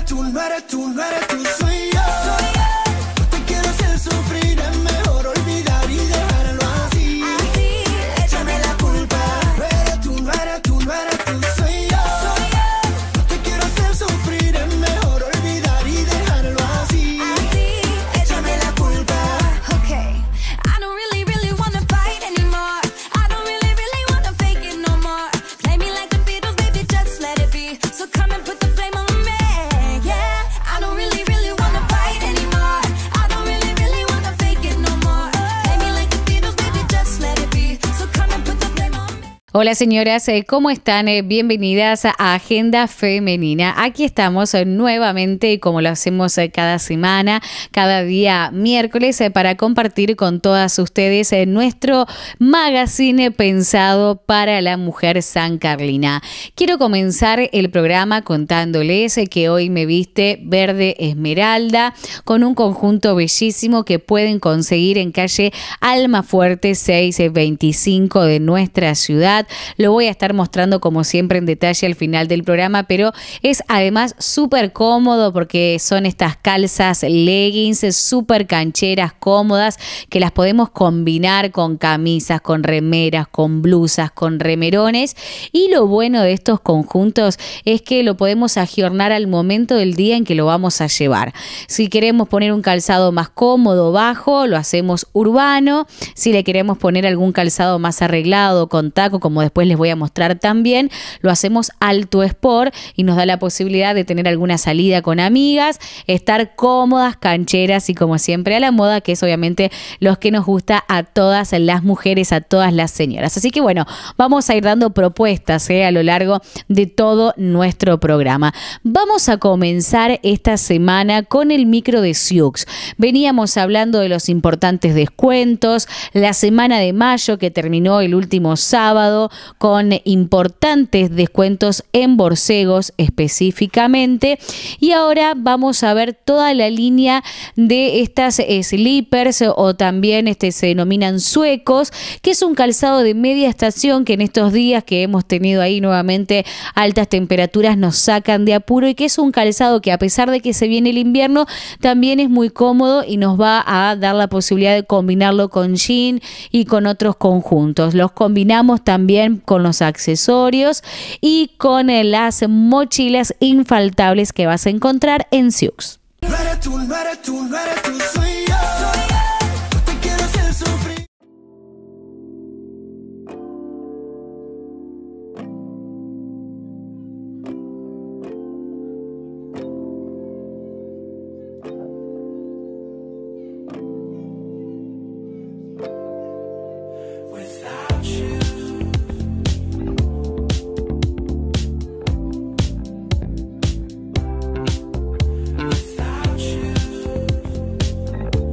tú, no eres tú, no eres tú, soy yo. No te quiero hacer sufrir, es mejor olvidar y dejarlo así. Échame la culpa. No eres tú, no eres tú, no eres tú, soy yo. No te quiero hacer sufrir, es mejor olvidar y dejarlo así. Échame la culpa. Okay, I don't really, really wanna fight anymore. I don't really, really wanna fake it no more. Play me like the Beatles, baby, just let it be. So come and put the flame on me, yeah. I don't really, really wanna fight anymore. I don't really, really wanna fake it no more. Play me like the Beatles, baby, just let it be. So come and put the flame on me. Hola señoras, ¿cómo están? Bienvenidas a Agenda Femenina. Aquí estamos nuevamente, como lo hacemos cada semana, cada día miércoles, para compartir con todas ustedes nuestro magazine pensado para la mujer sancarlina. Quiero comenzar el programa contándoles que hoy me viste verde esmeralda con un conjunto bellísimo que pueden conseguir en calle Almafuerte 625 de nuestra ciudad. Lo voy a estar mostrando como siempre en detalle al final del programa, pero es además súper cómodo porque son estas calzas leggings súper cancheras, cómodas, que las podemos combinar con camisas, con remeras, con blusas, con remerones. Y lo bueno de estos conjuntos es que lo podemos ayornar al momento del día en que lo vamos a llevar. Si queremos poner un calzado más cómodo, bajo, lo hacemos urbano. Si le queremos poner algún calzado más arreglado, con taco, como después les voy a mostrar también, lo hacemos alto sport y nos da la posibilidad de tener alguna salida con amigas, estar cómodas, cancheras y como siempre a la moda, que es obviamente los que nos gusta a todas las mujeres, a todas las señoras. Así que bueno, vamos a ir dando propuestas a lo largo de todo nuestro programa. Vamos a comenzar esta semana con el micro de Siux. Veníamos hablando de los importantes descuentos, la semana de mayo que terminó el último sábado con importantes descuentos en borcegos específicamente, y ahora vamos a ver toda la línea de estas slippers o también se denominan suecos, que es un calzado de media estación que en estos días que hemos tenido ahí nuevamente altas temperaturas nos sacan de apuro, y que es un calzado que a pesar de que se viene el invierno también es muy cómodo y nos va a dar la posibilidad de combinarlo con jean y con otros conjuntos. Los combinamos también con los accesorios y con las mochilas infaltables que vas a encontrar en Siux. No eres tú, no eres tú, no eres tú, soy yo. No te quiero hacer sufrir. Without you. Without you.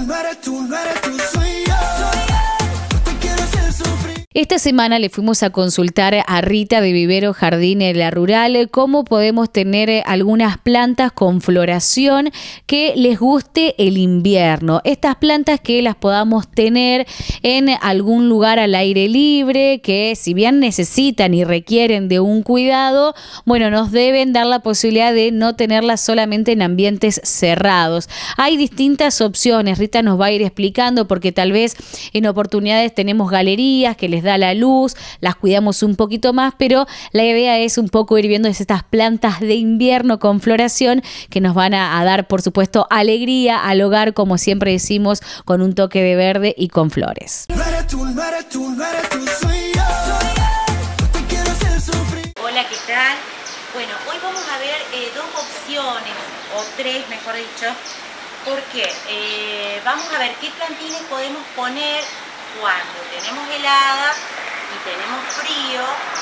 tú, no eres tú, soy yo. No te quiero hacer sufrir. Esta semana le fuimos a consultar a Rita de Vivero Jardín La Rural cómo podemos tener algunas plantas con floración que les guste el invierno. Estas plantas que las podamos tener en algún lugar al aire libre, que si bien necesitan y requieren de un cuidado, bueno, nos deben dar la posibilidad de no tenerlas solamente en ambientes cerrados. Hay distintas opciones, Rita nos va a ir explicando, porque tal vez en oportunidades tenemos galerías que les da la luz, las cuidamos un poquito más, pero la idea es un poco ir viendo estas plantas de invierno con floración que nos van a dar, por supuesto, alegría al hogar, como siempre decimos, con un toque de verde y con flores. No eres tú, no eres tú, no eres tú, soy yo. No te quiero hacer sufrir. Hola, ¿qué tal? Bueno, hoy vamos a ver dos opciones, o tres mejor dicho, porque vamos a ver qué plantines podemos poner cuando tenemos helada y tenemos frío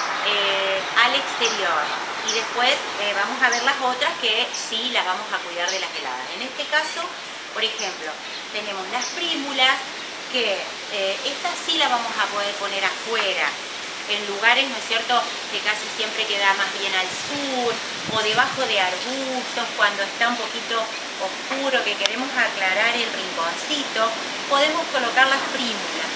al exterior. Y después vamos a ver las otras que sí las vamos a cuidar de las heladas. En este caso, por ejemplo, tenemos las prímulas, que estas sí las vamos a poder poner afuera, en lugares, ¿no es cierto?, que casi siempre queda más bien al sur, o debajo de arbustos, cuando está un poquito oscuro, que queremos aclarar el rinconcito, podemos colocar las prímulas,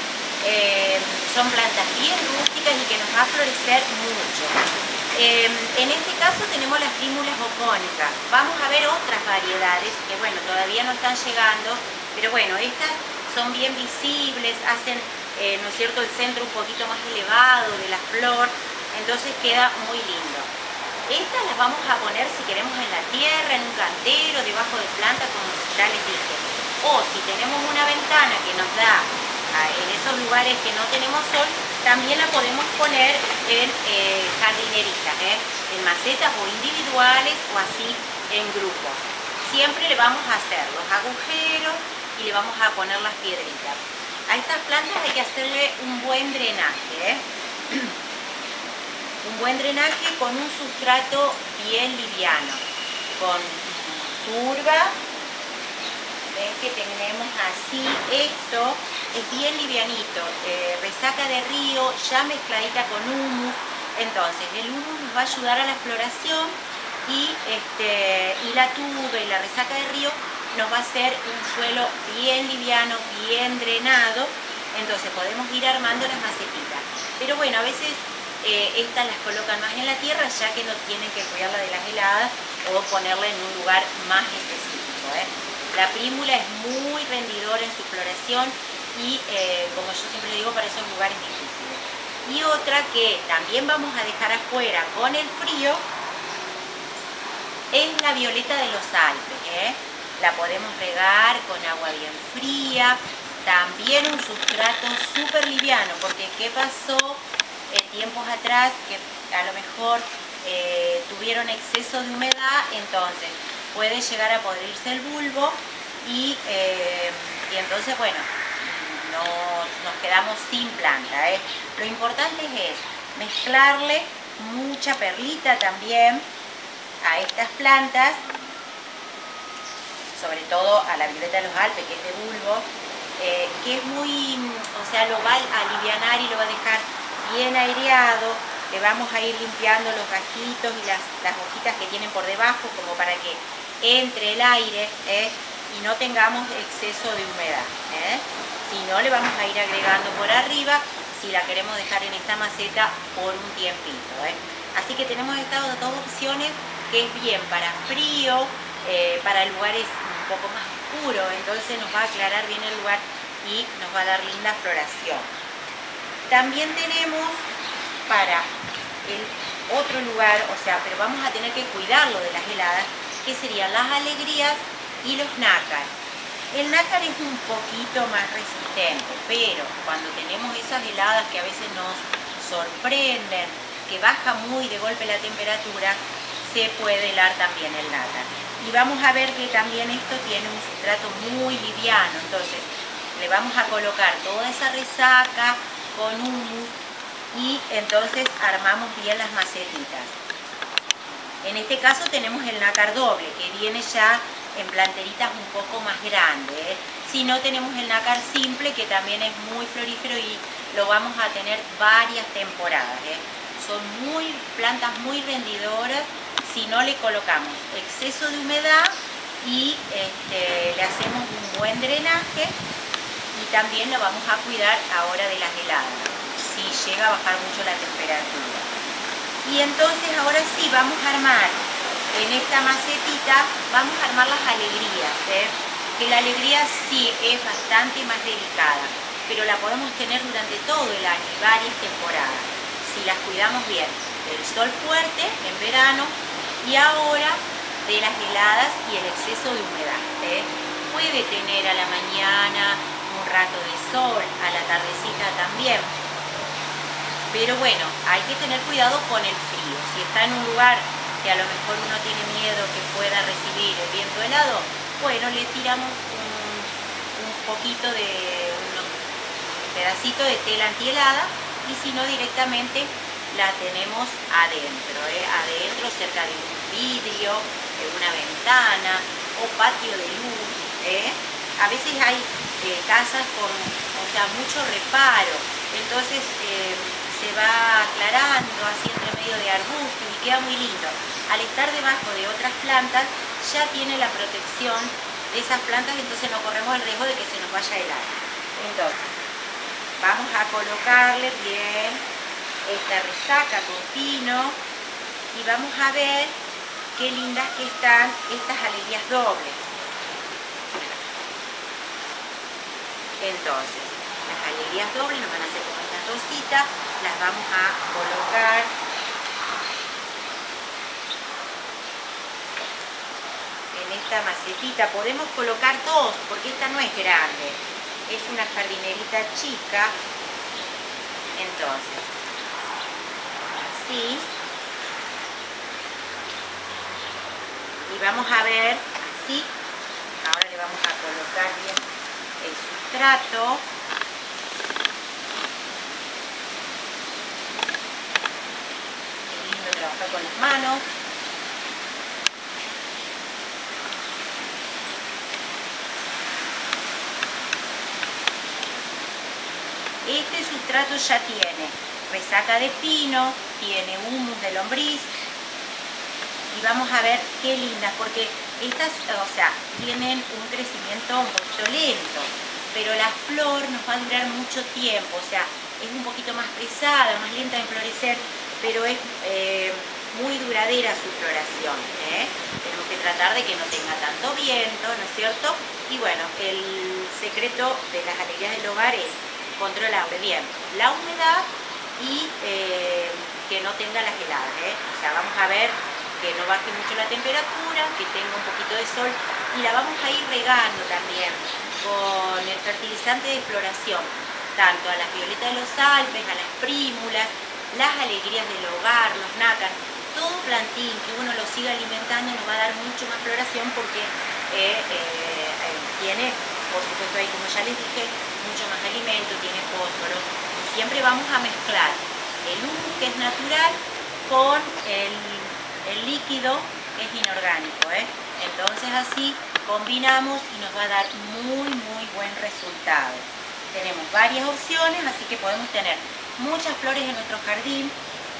son plantas bien rústicas y que nos va a florecer mucho. En este caso tenemos las prímulas ocónicas. Vamos a ver otras variedades que, bueno, todavía no están llegando, pero bueno, estas son bien visibles, hacen, ¿no es cierto?, el centro un poquito más elevado de la flor, entonces queda muy lindo. Estas las vamos a poner, si queremos, en la tierra, en un cantero, debajo de plantas, como ya les dije. O si tenemos una ventana que nos da en esos lugares que no tenemos sol, también la podemos poner en jardineritas, en macetas o individuales o así en grupos. Siempre le vamos a hacer los agujeros y le vamos a poner las piedritas. A estas plantas hay que hacerle un buen drenaje, un buen drenaje con un sustrato bien liviano, con turba. Ven que tenemos así, esto es bien livianito, resaca de río ya mezcladita con humus. Entonces el humus nos va a ayudar a la floración y la tuba y la resaca de río nos va a hacer un suelo bien liviano, bien drenado. Entonces podemos ir armando las macetitas, pero bueno, a veces estas las colocan más en la tierra, ya que no tienen que cuidarla de las heladas o ponerla en un lugar más específico. La prímula es muy rendidora en su floración y, como yo siempre digo, para esos lugares difíciles. Y otra que también vamos a dejar afuera con el frío es la violeta de los Alpes. La podemos regar con agua bien fría, también un sustrato súper liviano, porque ¿qué pasó tiempos atrás? Que a lo mejor tuvieron exceso de humedad, entonces puede llegar a podrirse el bulbo y entonces, bueno, nos quedamos sin planta. Lo importante es mezclarle mucha perlita también a estas plantas, sobre todo a la violeta de los Alpes, que es de bulbo, que es muy, o sea, lo va a alivianar y lo va a dejar bien aireado. Le vamos a ir limpiando los gajitos y las hojitas que tienen por debajo, como para que entre el aire y no tengamos exceso de humedad. Si no, le vamos a ir agregando por arriba, si la queremos dejar en esta maceta por un tiempito. Así que tenemos estas dos opciones, que es bien para frío, para lugares un poco más oscuros, entonces nos va a aclarar bien el lugar y nos va a dar linda floración. También tenemos para el otro lugar, o sea, pero vamos a tener que cuidarlo de las heladas, que serían las alegrías y los nácar. El nácar es un poquito más resistente, pero cuando tenemos esas heladas que a veces nos sorprenden, que baja muy de golpe la temperatura, se puede helar también el nácar. Y vamos a ver que también esto tiene un sustrato muy liviano, entonces le vamos a colocar toda esa resaca con humus y entonces armamos bien las macetitas. En este caso tenemos el nácar doble, que viene ya en planteritas un poco más grandes. Si no, tenemos el nácar simple, que también es muy florífero y lo vamos a tener varias temporadas, ¿eh? Son plantas muy rendidoras si no le colocamos exceso de humedad y le hacemos un buen drenaje, y también lo vamos a cuidar ahora de las heladas, si llega a bajar mucho la temperatura. Y entonces ahora sí vamos a armar en esta macetita, vamos a armar las alegrías, ¿eh? Que la alegría sí es bastante más delicada, pero la podemos tener durante todo el año y varias temporadas, si las cuidamos bien, del sol fuerte en verano y ahora de las heladas y el exceso de humedad, ¿eh? Puede tener a la mañana un rato de sol, a la tardecita también, pero bueno, hay que tener cuidado con el frío. Si está en un lugar que a lo mejor uno tiene miedo que pueda recibir el viento helado, bueno, le tiramos un poquito de un pedacito de tela antihelada, y si no, directamente la tenemos adentro, adentro cerca de un vidrio, de una ventana o patio de luz. A veces hay casas con mucho reparo, entonces se va aclarando así entre medio de arbustos y queda muy lindo. Al estar debajo de otras plantas ya tiene la protección de esas plantas, entonces no corremos el riesgo de que se nos vaya a helar. Entonces vamos a colocarle bien esta resaca con pino y vamos a ver qué lindas que están estas alegrías dobles. Entonces las alegrías dobles nos van a hacer como estas rositas, las vamos a colocar en esta macetita. Podemos colocar dos porque esta no es grande, es una jardinerita chica. Entonces así, y vamos a ver así. Ahora le vamos a colocar bien el sustrato. Es lindo trabajar con las manos. Este sustrato ya tiene resaca de pino, tiene humus de lombriz, y vamos a ver qué lindas, porque estas, tienen un crecimiento un poquito lento, pero la flor nos va a durar mucho tiempo, es un poquito más pesada, más lenta en florecer, pero es muy duradera su floración, Tenemos que tratar de que no tenga tanto viento, ¿no es cierto? Y bueno, el secreto de las alegrías del hogar es controlar bien la humedad y que no tenga las heladas, vamos a ver que no baje mucho la temperatura, que tenga un poquito de sol, y la vamos a ir regando también con el fertilizante de floración, tanto a las violetas de los Alpes, a las prímulas, las alegrías del hogar, los nácar, todo plantín que uno lo siga alimentando nos va a dar mucho más floración, porque tiene, por supuesto, ahí como ya les dije, mucho más alimento, tiene fósforo, y siempre vamos a mezclar el humus, que es natural, con el líquido, que es inorgánico, Entonces así combinamos y nos va a dar muy buen resultado. Tenemos varias opciones, así que podemos tener muchas flores en nuestro jardín,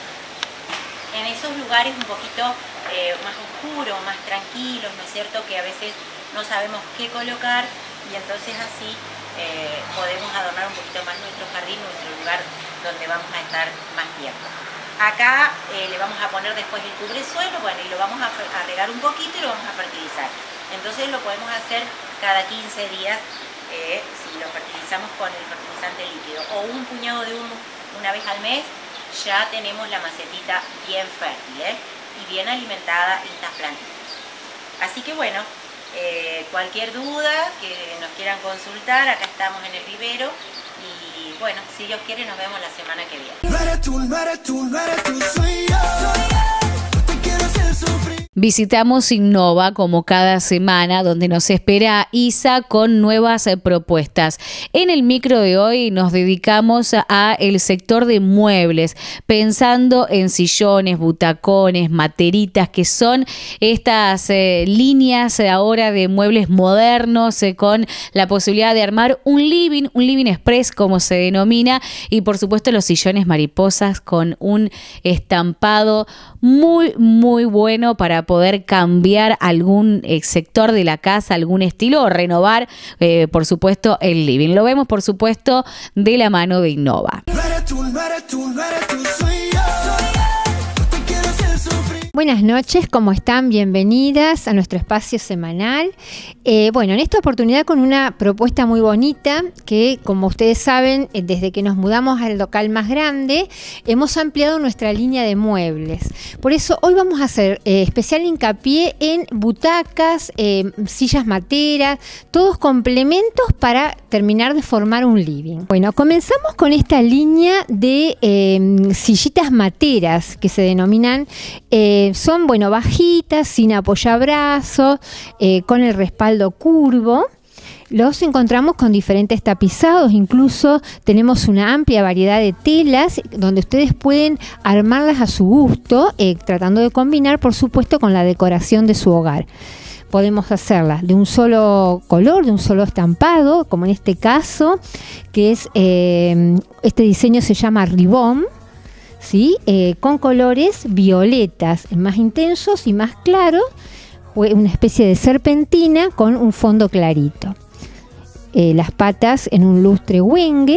en esos lugares un poquito más oscuros, más tranquilos, ¿no es cierto?, que a veces no sabemos qué colocar, y entonces así podemos adornar un poquito más nuestro jardín, nuestro lugar donde vamos a estar más tiempo. Acá le vamos a poner después el cubresuelo, y lo vamos a regar un poquito y lo vamos a fertilizar. Entonces lo podemos hacer cada 15 días si lo fertilizamos con el fertilizante líquido, o un puñado de humus una vez al mes. Ya tenemos la macetita bien fértil y bien alimentada estas plantitas. Así que bueno, cualquier duda que nos quieran consultar, acá estamos en el vivero, y bueno, si Dios quiere nos vemos la semana que viene. No eres tú, soy yo. No te quiero hacer sufrir. visitamos Innova como cada semana, donde nos espera Isa con nuevas propuestas. En el micro de hoy nos dedicamos a el sector de muebles, pensando en sillones, butacones, materitas, que son estas líneas ahora de muebles modernos con la posibilidad de armar un living express como se denomina, y por supuesto los sillones mariposas con un estampado muy bueno para poder cambiar algún sector de la casa, algún estilo, o renovar por supuesto el living. Lo vemos por supuesto de la mano de Innova. No eres tú, no eres tú, no eres tú, soy yo. No te quiero hacer sufrir. Buenas noches, ¿cómo están? Bienvenidas a nuestro espacio semanal. Bueno, en esta oportunidad con una propuesta muy bonita que, como ustedes saben, desde que nos mudamos al local más grande, hemos ampliado nuestra línea de muebles. Por eso hoy vamos a hacer especial hincapié en butacas, sillas materas, todos complementos para terminar de formar un living. Bueno, comenzamos con esta línea de sillitas materas que se denominan, son, bueno, bajitas, sin apoyabrazos, con el respaldo curvo. Los encontramos con diferentes tapizados, incluso tenemos una amplia variedad de telas donde ustedes pueden armarlas a su gusto, tratando de combinar, por supuesto, con la decoración de su hogar. Podemos hacerlas de un solo color, de un solo estampado, como en este caso, que es este diseño se llama Ribbon, ¿sí? Con colores violetas, más intensos y más claros, una especie de serpentina con un fondo clarito. Las patas en un lustre Wenge.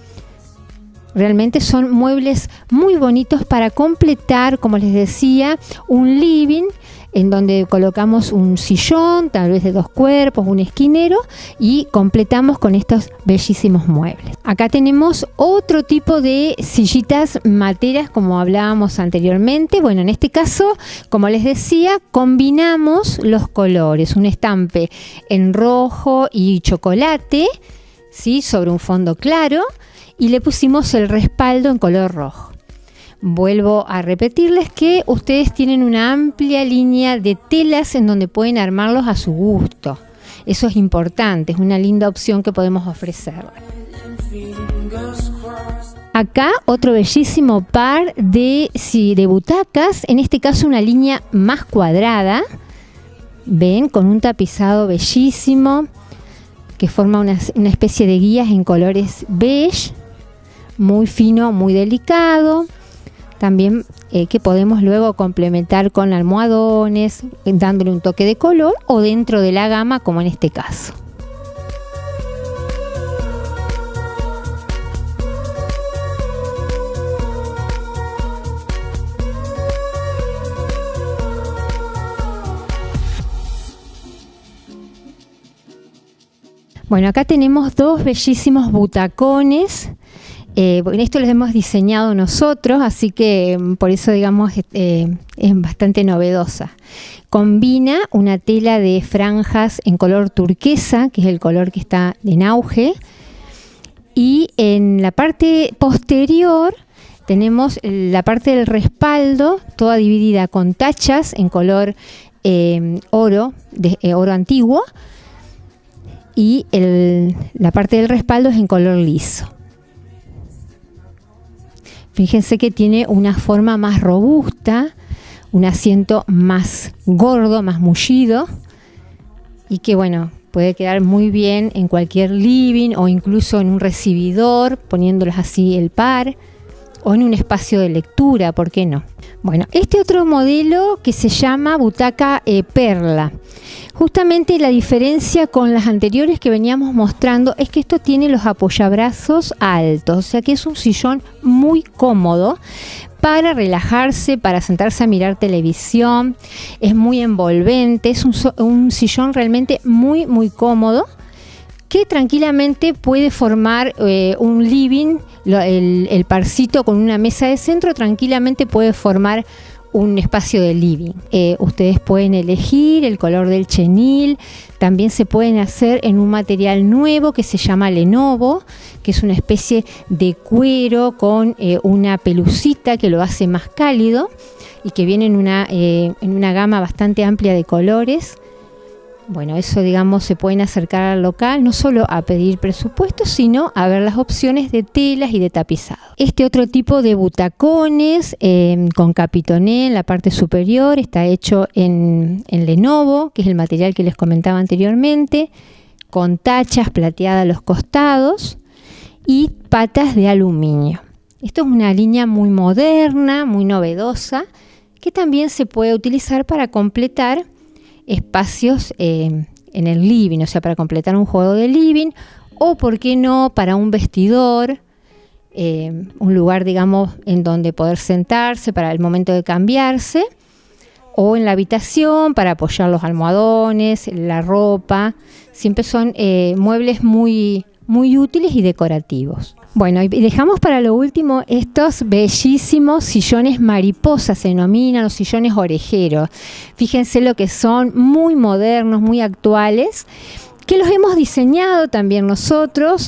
Realmente son muebles muy bonitos para completar, como les decía, un living en donde colocamos un sillón, tal vez de 2 cuerpos, un esquinero, y completamos con estos bellísimos muebles. Acá tenemos otro tipo de sillitas materas, como hablábamos anteriormente. Bueno, en este caso, como les decía, combinamos los colores, un estampe en rojo y chocolate, ¿sí?, sobre un fondo claro, y le pusimos el respaldo en color rojo. Vuelvo a repetirles que ustedes tienen una amplia línea de telas en donde pueden armarlos a su gusto. Eso es importante, es una linda opción que podemos ofrecer. Acá otro bellísimo par de butacas, en este caso una línea más cuadrada, ven, con un tapizado bellísimo que forma una especie de guías en colores beige, muy fino, muy delicado. También que podemos luego complementar con almohadones, dándole un toque de color, o dentro de la gama, como en este caso. Bueno, acá tenemos dos bellísimos butacones. Esto los hemos diseñado nosotros, así que por eso, digamos, es bastante novedosa. Combina una tela de franjas en color turquesa, que es el color que está en auge, y en la parte posterior tenemos la parte del respaldo, toda dividida con tachas en color oro antiguo, y la parte del respaldo es en color liso. Fíjense que tiene una forma más robusta, un asiento más gordo, más mullido, y que, bueno, puede quedar muy bien en cualquier living o incluso en un recibidor, poniéndolos así el par, o en un espacio de lectura, ¿por qué no? Bueno, este otro modelo que se llama butaca perla. Justamente la diferencia con las anteriores que veníamos mostrando es que esto tiene los apoyabrazos altos, o sea que es un sillón muy cómodo para relajarse, para sentarse a mirar televisión. Es muy envolvente, es un sillón realmente muy cómodo, que tranquilamente puede formar un living. El parcito con una mesa de centro tranquilamente puede formar un espacio de living. Ustedes pueden elegir el color del chenil. También se pueden hacer en un material nuevo que se llama Lenovo, que es una especie de cuero con una pelucita que lo hace más cálido y que viene en una gama bastante amplia de colores. Bueno, eso, digamos, se pueden acercar al local no solo a pedir presupuestos, sino a ver las opciones de telas y de tapizado. Este otro tipo de butacones con capitoné en la parte superior está hecho en Lenovo, que es el material que les comentaba anteriormente, con tachas plateadas a los costados y patas de aluminio. Esto es una línea muy moderna, muy novedosa, que también se puede utilizar para completar espacios en el living, o sea, para completar un juego de living, o por qué no para un vestidor, un lugar, digamos, en donde poder sentarse para el momento de cambiarse, o en la habitación para apoyar los almohadones, la ropa. Siempre son muebles muy útiles y decorativos. Bueno, y dejamos para lo último estos bellísimos sillones mariposa, se denominan los sillones orejeros. Fíjense lo que son, muy modernos, muy actuales, que los hemos diseñado también nosotros,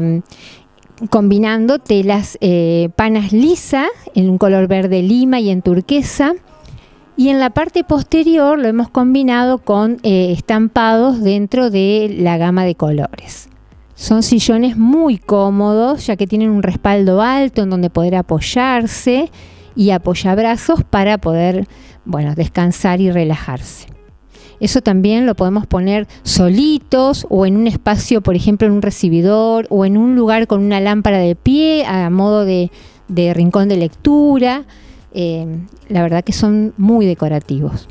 combinando telas panas lisas en un color verde lima y en turquesa. Y en la parte posterior lo hemos combinado con estampados dentro de la gama de colores. Son sillones muy cómodos, ya que tienen un respaldo alto en donde poder apoyarse y apoyabrazos para poder, bueno, descansar y relajarse. Eso también lo podemos poner solitos o en un espacio, por ejemplo, en un recibidor o en un lugar con una lámpara de pie a modo de rincón de lectura. La verdad que son muy decorativos.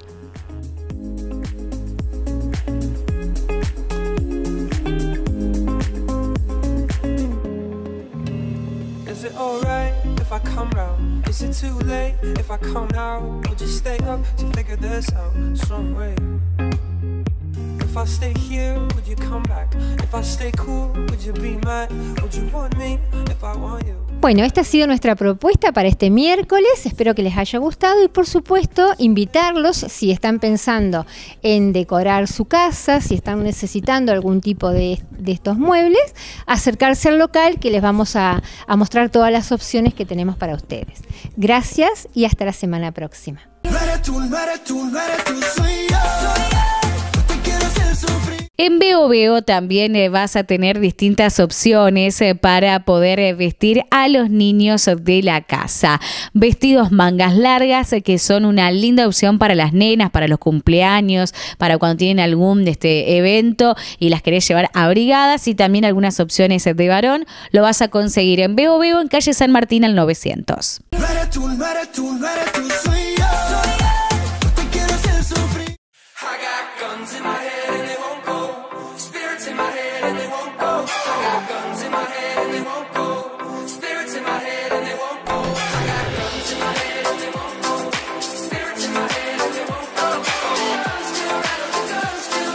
Is it alright if I come round? Is it too late if I come now? Would you stay up to figure this out some way? If I stay here, would you come back? If I stay cool, would you be mad? Would you want me if I want you? Bueno, esta ha sido nuestra propuesta para este miércoles. Espero que les haya gustado y, por supuesto, invitarlos, si están pensando en decorar su casa, si están necesitando algún tipo de estos muebles, acercarse al local, que les vamos a mostrar todas las opciones que tenemos para ustedes. Gracias y hasta la semana próxima. No eres tú, no eres tú, no eres tú, soy yo. No te quiero hacer sufrir. En Veo Veo también vas a tener distintas opciones para poder vestir a los niños de la casa. Vestidos mangas largas que son una linda opción para las nenas, para los cumpleaños, para cuando tienen algún evento y las querés llevar abrigadas, y también algunas opciones de varón. Lo vas a conseguir en Veo Veo en calle San Martín al 900. No eres tú, no eres tú, no eres tú, soy yo. No te quiero hacer sufrir. I got guns in my head and they won't go. Spirits in my head and they won't go. I got guns in my head and they won't go. Spirits in my head and they won't go. I got guns in my head and they won't go. Spirits in my head and they won't go. Guns still rattle, guns still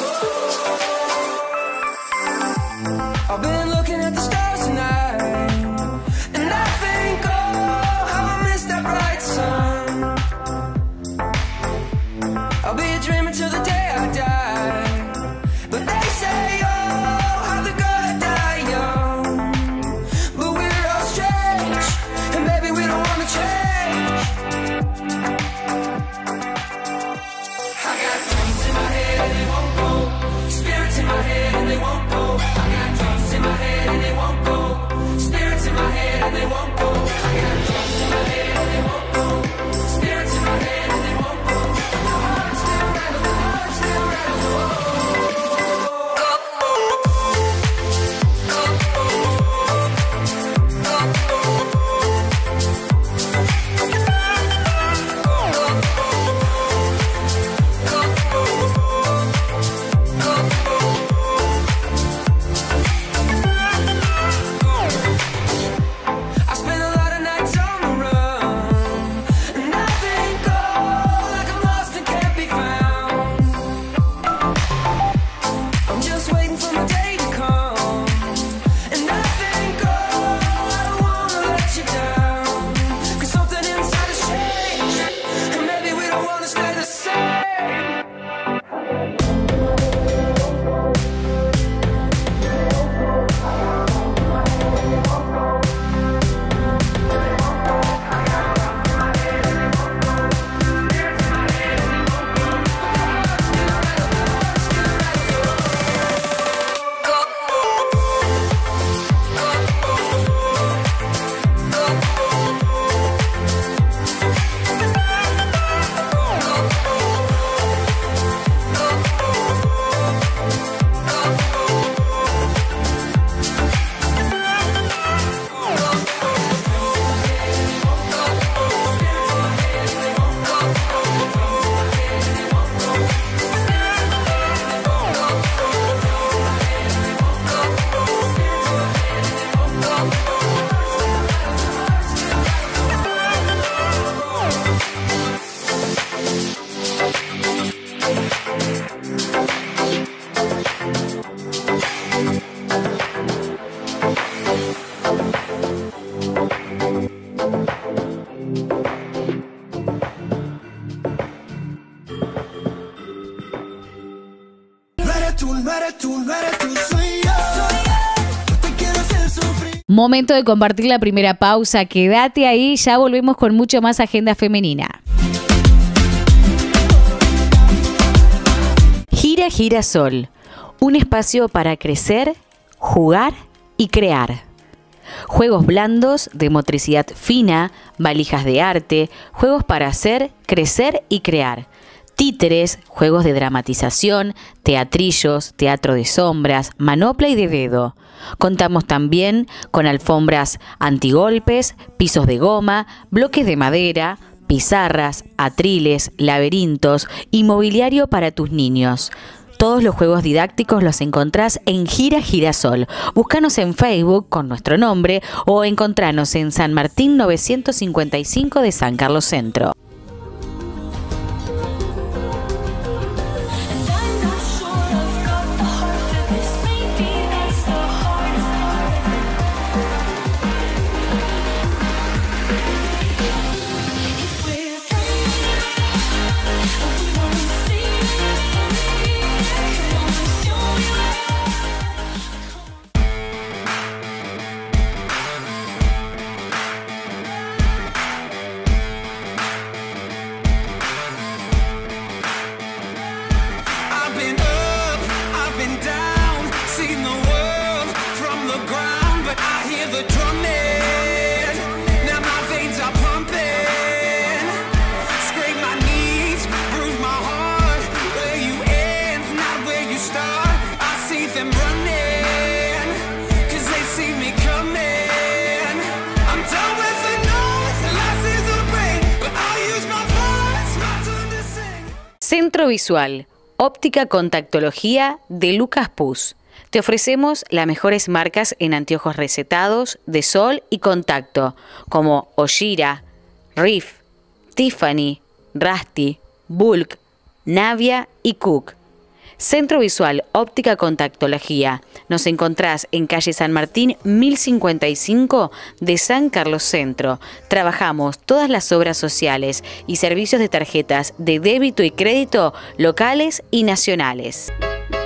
rattle. I've been looking at the stars tonight, and I think, oh, how I missed that bright sun. I'll be dreaming till the day I die. tú, no eres tú, no eres tú, soy yo. No te quiero hacer sufrir. Momento de compartir la primera pausa. Quédate ahí, ya volvemos con mucho más Agenda Femenina. Gira Girasol, un espacio para crecer, jugar y crear. Juegos blandos de motricidad fina, valijas de arte, juegos para hacer, crecer y crear. Títeres, juegos de dramatización, teatrillos, teatro de sombras, manopla y de dedo. Contamos también con alfombras antigolpes, pisos de goma, bloques de madera, pizarras, atriles, laberintos y mobiliario para tus niños. Todos los juegos didácticos los encontrás en Gira Girasol. Búscanos en Facebook con nuestro nombre o encontranos en San Martín 955 de San Carlos Centro. Centro Visual, óptica contactología de Lucas Puz. Te ofrecemos las mejores marcas en anteojos recetados, de sol y contacto, como Oshira, Riff, Tiffany, Rusty, Bulk, Navia y Cook. Centro Visual, óptica contactología. Nos encontrás en calle San Martín 1055 de San Carlos Centro. Trabajamos todas las obras sociales y servicios de tarjetas de débito y crédito locales y nacionales.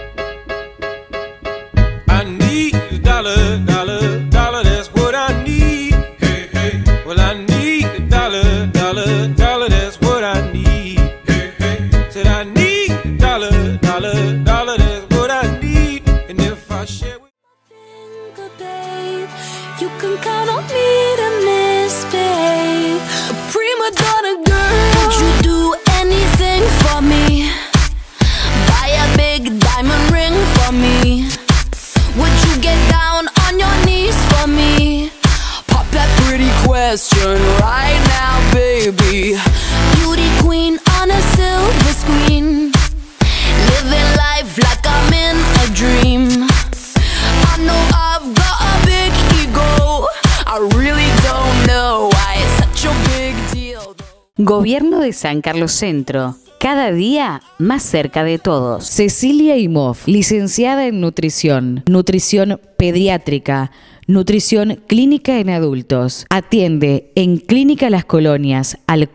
I need a dollar, dollar, dollar, that's what I need. Hey, hey. Well, I need a dollar, dollar, dollar, that's what I need. Hey, hey. Said I need a dollar, dollar, dollar, that's what I need. And if I share with Babe, you can count on me to misbehave. A prima donna girl, would you do anything for me? Buy a big diamond ring for me. Would you get down on your knees for me? Pop that pretty question right now, baby. Beauty queen on a silver screen, living life like I'm in a dream. I know I've got a big ego. I really don't know why it's such a big deal. Gobierno de San Carlos Centro. Cada día más cerca de todos. Cecilia Imhoff, licenciada en nutrición, nutrición pediátrica, nutrición clínica en adultos. Atiende en Clínica Las Colonias al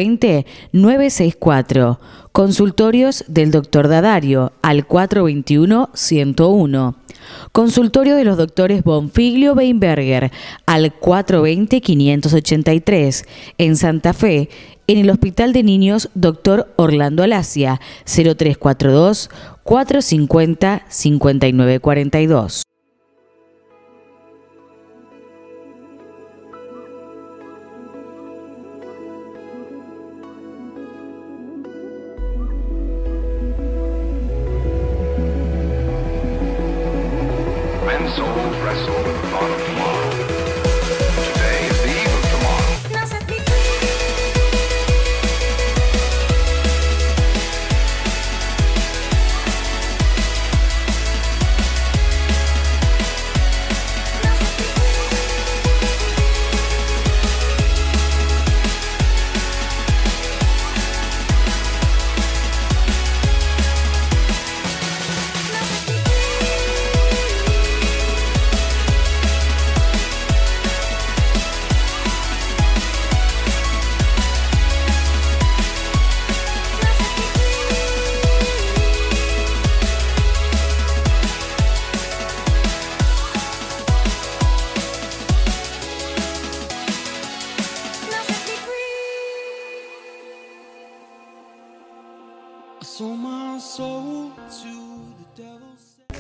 420-964. Consultorios del Dr. Dadario al 421-101. Consultorio de los doctores Bonfiglio Weinberger al 420-583. En Santa Fe, en el Hospital de Niños Dr. Orlando Alasia, 0342-450-5942. Men souls wrestle with the thought of tomorrow. Today is the eve of tomorrow.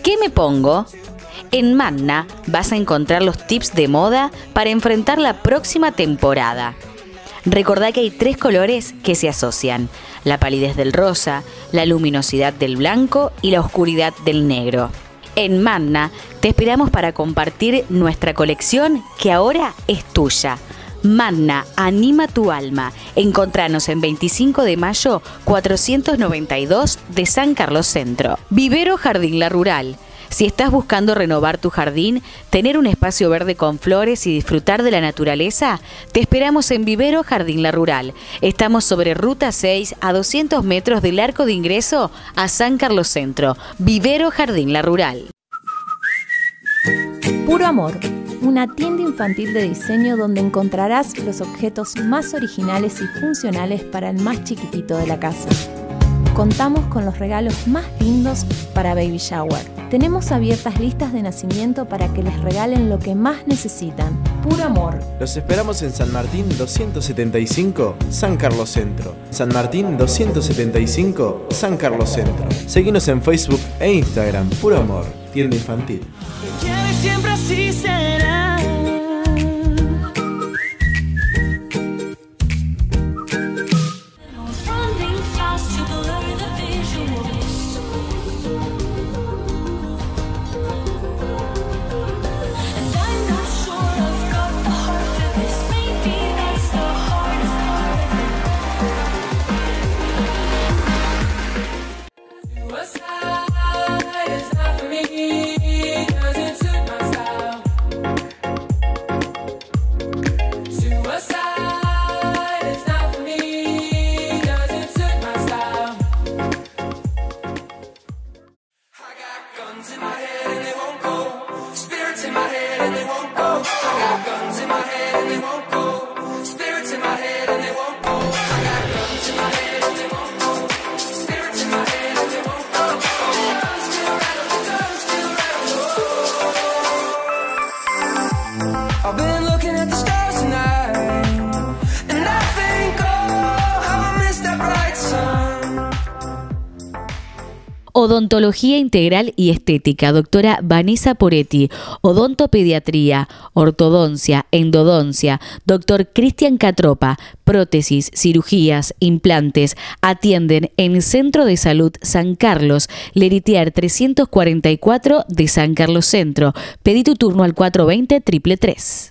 ¿Qué me pongo? En Manna vas a encontrar los tips de moda para enfrentar la próxima temporada. Recordá que hay 3 colores que se asocian: la palidez del rosa, la luminosidad del blanco y la oscuridad del negro. En Manna te esperamos para compartir nuestra colección que ahora es tuya. Manna, anima tu alma. Encontranos en 25 de mayo 492 de San Carlos Centro. Vivero Jardín La Rural. Si estás buscando renovar tu jardín, tener un espacio verde con flores y disfrutar de la naturaleza, te esperamos en Vivero Jardín La Rural. Estamos sobre Ruta 6 a 200 metros del arco de ingreso a San Carlos Centro. Vivero Jardín La Rural. Puro Amor, una tienda infantil de diseño donde encontrarás los objetos más originales y funcionales para el más chiquitito de la casa. Contamos con los regalos más lindos para Baby Shower. Tenemos abiertas listas de nacimiento para que les regalen lo que más necesitan. Puro Amor. Los esperamos en San Martín 275, San Carlos Centro. San Martín 275, San Carlos Centro. Seguinos en Facebook e Instagram. Puro Amor, tienda infantil. Que siempre así será. Odontología integral y estética, doctora Vanessa Poretti. Odontopediatría, ortodoncia, endodoncia, doctor Cristian Catropa. Prótesis, cirugías, implantes. Atienden en Centro de Salud San Carlos, Leritier 344 de San Carlos Centro. Pedí tu turno al 420-333.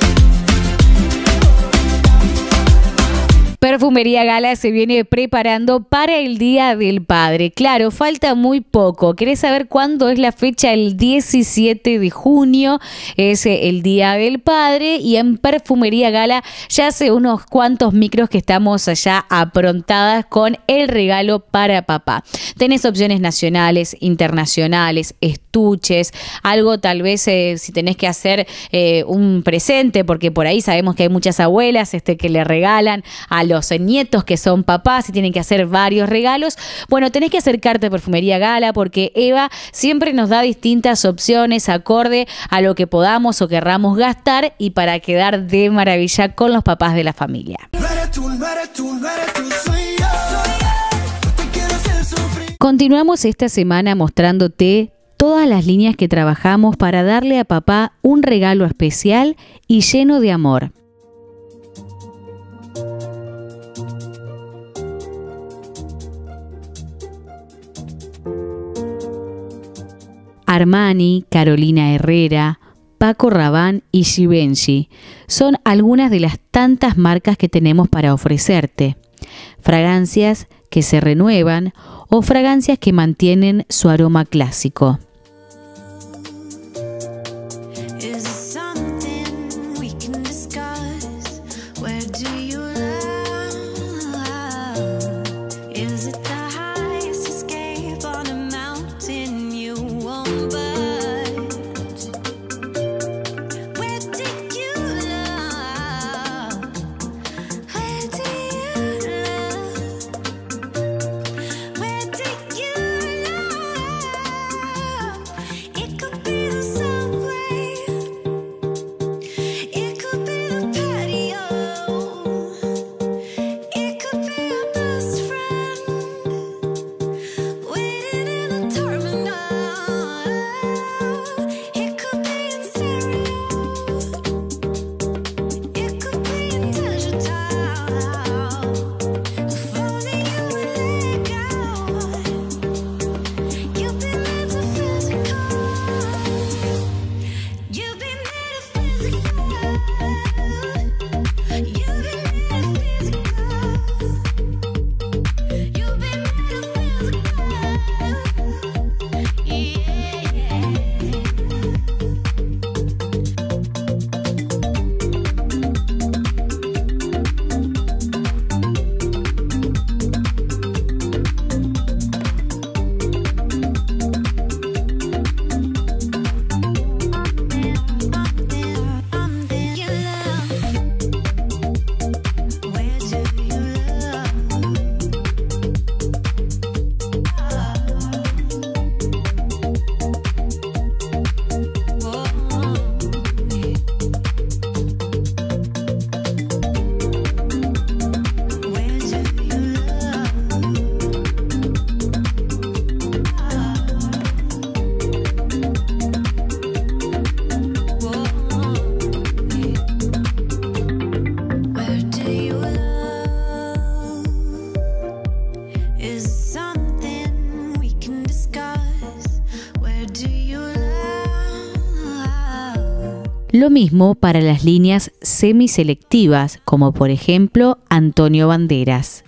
Perfumería Gala se viene preparando para el Día del Padre. Claro, falta muy poco. ¿Querés saber cuándo es la fecha? El 17 de junio es el Día del Padre y en Perfumería Gala ya hace unos cuantos micros que estamos allá aprontadas con el regalo para papá. Tenés opciones nacionales, internacionales, estuches, algo tal vez si tenés que hacer un presente, porque por ahí sabemos que hay muchas abuelas que le regalan a los nietos que son papás y tienen que hacer varios regalos. Bueno, tenés que acercarte a Perfumería Gala porque Eva siempre nos da distintas opciones acorde a lo que podamos o querramos gastar y para quedar de maravilla con los papás de la familia. Continuamos esta semana mostrándote todas las líneas que trabajamos para darle a papá un regalo especial y lleno de amor. Armani, Carolina Herrera, Paco Rabanne y Givenchy son algunas de las tantas marcas que tenemos para ofrecerte. Fragancias que se renuevan o fragancias que mantienen su aroma clásico. Lo mismo para las líneas semiselectivas, como por ejemplo Antonio Banderas.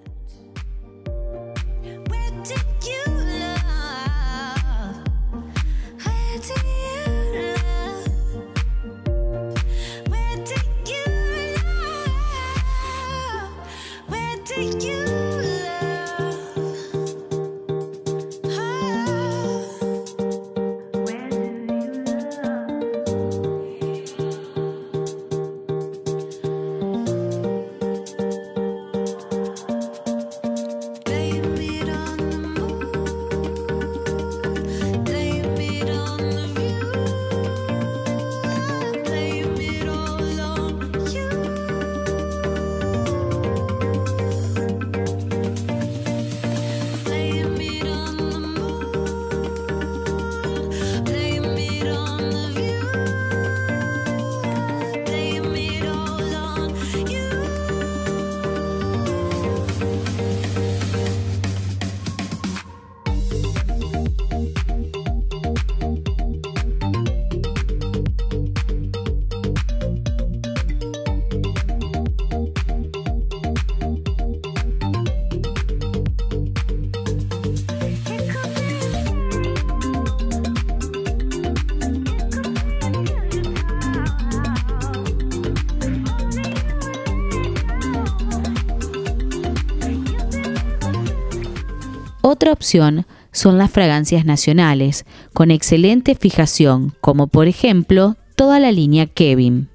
Otra opción son las fragancias nacionales, con excelente fijación, como por ejemplo toda la línea Kevin.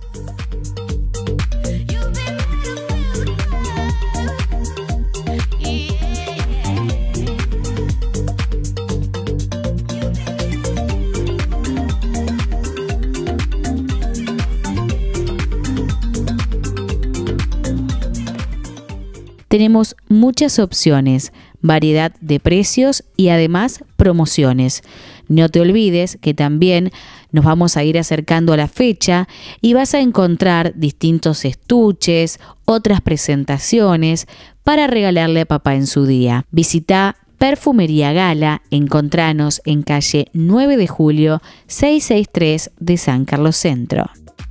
Tenemos muchas opciones, variedad de precios y además promociones. No te olvides que también nos vamos a ir acercando a la fecha y vas a encontrar distintos estuches, otras presentaciones para regalarle a papá en su día. Visita Perfumería Gala, encontranos en calle 9 de Julio 663 de San Carlos Centro.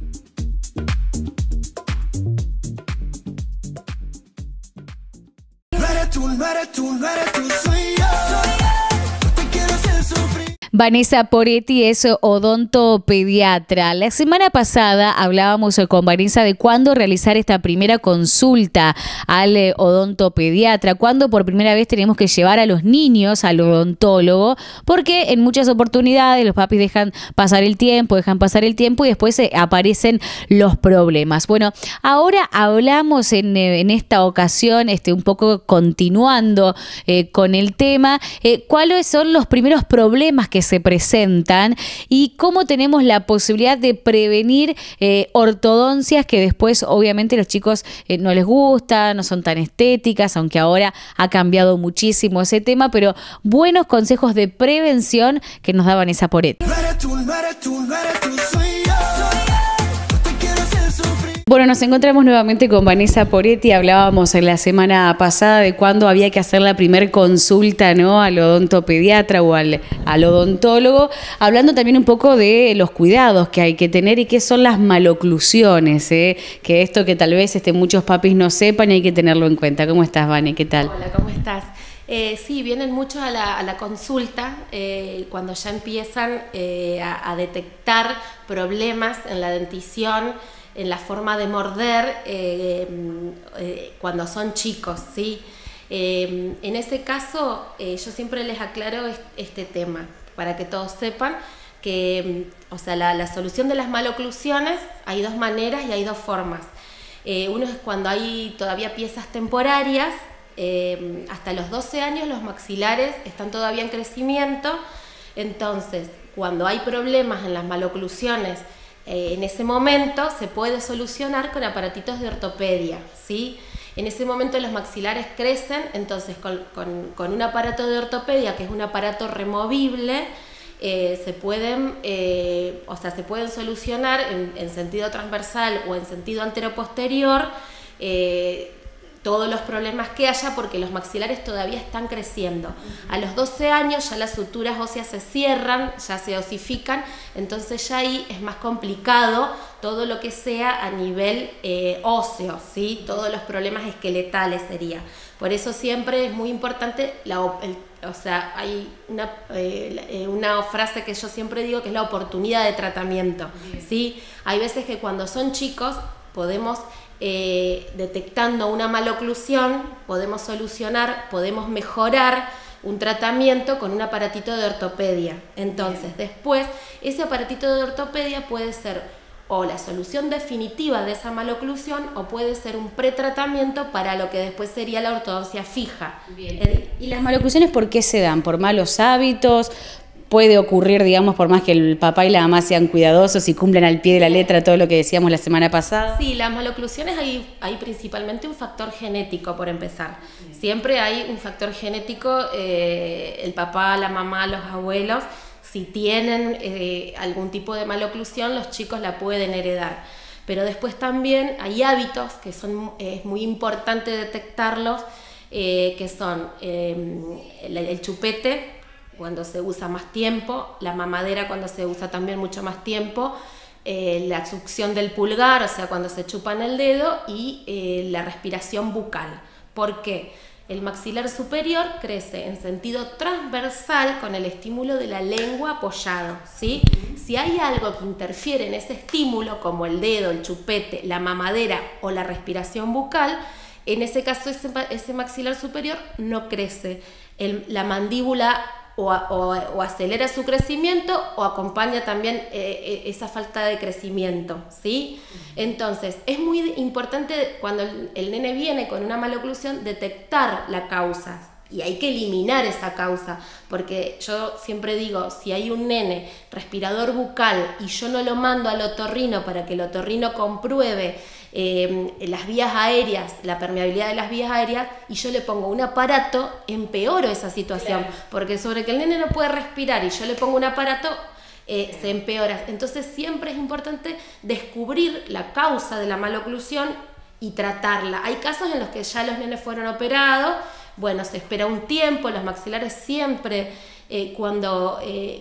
Vanessa Poretti es odontopediatra. La semana pasada hablábamos con Vanessa de cuándo realizar esta primera consulta al odontopediatra, cuándo por primera vez tenemos que llevar a los niños al odontólogo, porque en muchas oportunidades los papis dejan pasar el tiempo y después aparecen los problemas. Bueno, ahora hablamos en esta ocasión, un poco continuando con el tema, cuáles son los primeros problemas que se presentan y cómo tenemos la posibilidad de prevenir ortodoncias que después obviamente los chicos no les gusta, no son tan estéticas, aunque ahora ha cambiado muchísimo ese tema, pero buenos consejos de prevención que nos da Vanessa Poretti. Bueno, nos encontramos nuevamente con Vanessa Poretti. Hablábamos en la semana pasada de cuándo había que hacer la primer consulta, ¿no?, al odontopediatra o al odontólogo, hablando también un poco de los cuidados que hay que tener y qué son las maloclusiones, que esto que tal vez muchos papis no sepan y hay que tenerlo en cuenta. ¿Cómo estás, Vane? ¿Qué tal? Hola, ¿cómo estás? Sí, vienen muchos a la consulta cuando ya empiezan a detectar problemas en la dentición, en la forma de morder cuando son chicos, ¿sí? En ese caso, yo siempre les aclaro este tema, para que todos sepan que, o sea, la solución de las maloclusiones, hay dos maneras y hay dos formas. Uno es cuando hay todavía piezas temporarias, hasta los 12 años los maxilares están todavía en crecimiento, entonces cuando hay problemas en las maloclusiones, en ese momento se puede solucionar con aparatitos de ortopedia, ¿sí? En ese momento los maxilares crecen, entonces con un aparato de ortopedia, que es un aparato removible, se pueden solucionar en sentido transversal o en sentido anteroposterior, todos los problemas que haya, porque los maxilares todavía están creciendo. A los 12 años ya las suturas óseas se cierran, ya se osifican, entonces ya ahí es más complicado todo lo que sea a nivel óseo, ¿sí? Todos los problemas esqueletales sería. Por eso siempre es muy importante, o sea, hay una frase que yo siempre digo que es la oportunidad de tratamiento, ¿sí? Hay veces que cuando son chicos podemos, detectando una maloclusión, podemos solucionar, podemos mejorar un tratamiento con un aparatito de ortopedia. Entonces, después, ese aparatito de ortopedia puede ser o la solución definitiva de esa maloclusión o puede ser un pretratamiento para lo que después sería la ortodoncia fija. ¿Y las maloclusiones por qué se dan? ¿Por malos hábitos? ¿Puede ocurrir, digamos, por más que el papá y la mamá sean cuidadosos y cumplan al pie de la letra todo lo que decíamos la semana pasada? Sí, las maloclusiones hay principalmente un factor genético, por empezar. Siempre hay un factor genético, el papá, la mamá, los abuelos. Si tienen algún tipo de maloclusión, los chicos la pueden heredar. Pero después también hay hábitos que es muy importante detectarlos, que son el chupete, cuando se usa más tiempo, la mamadera cuando se usa también mucho más tiempo, la succión del pulgar, o sea, cuando se chupan el dedo, y la respiración bucal. ¿Por qué? El maxilar superior crece en sentido transversal con el estímulo de la lengua apoyado, ¿sí? Si hay algo que interfiere en ese estímulo, como el dedo, el chupete, la mamadera o la respiración bucal, en ese caso ese maxilar superior no crece. La mandíbula o acelera su crecimiento o acompaña también esa falta de crecimiento, ¿sí? Entonces, es muy importante cuando el nene viene con una maloclusión detectar la causa. Y hay que eliminar esa causa, porque yo siempre digo, si hay un nene respirador bucal y yo no lo mando al otorrino para que el otorrino compruebe las vías aéreas, la permeabilidad de las vías aéreas, y yo le pongo un aparato, empeoro esa situación, porque sobre que el nene no puede respirar y yo le pongo un aparato, se empeora. Entonces siempre es importante descubrir la causa de la maloclusión y tratarla. Hay casos en los que ya los nenes fueron operados. Bueno, se espera un tiempo, los maxilares siempre, cuando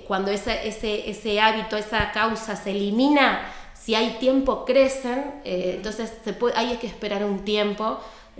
ese hábito, esa causa se elimina, si hay tiempo crecen, entonces hay que esperar un tiempo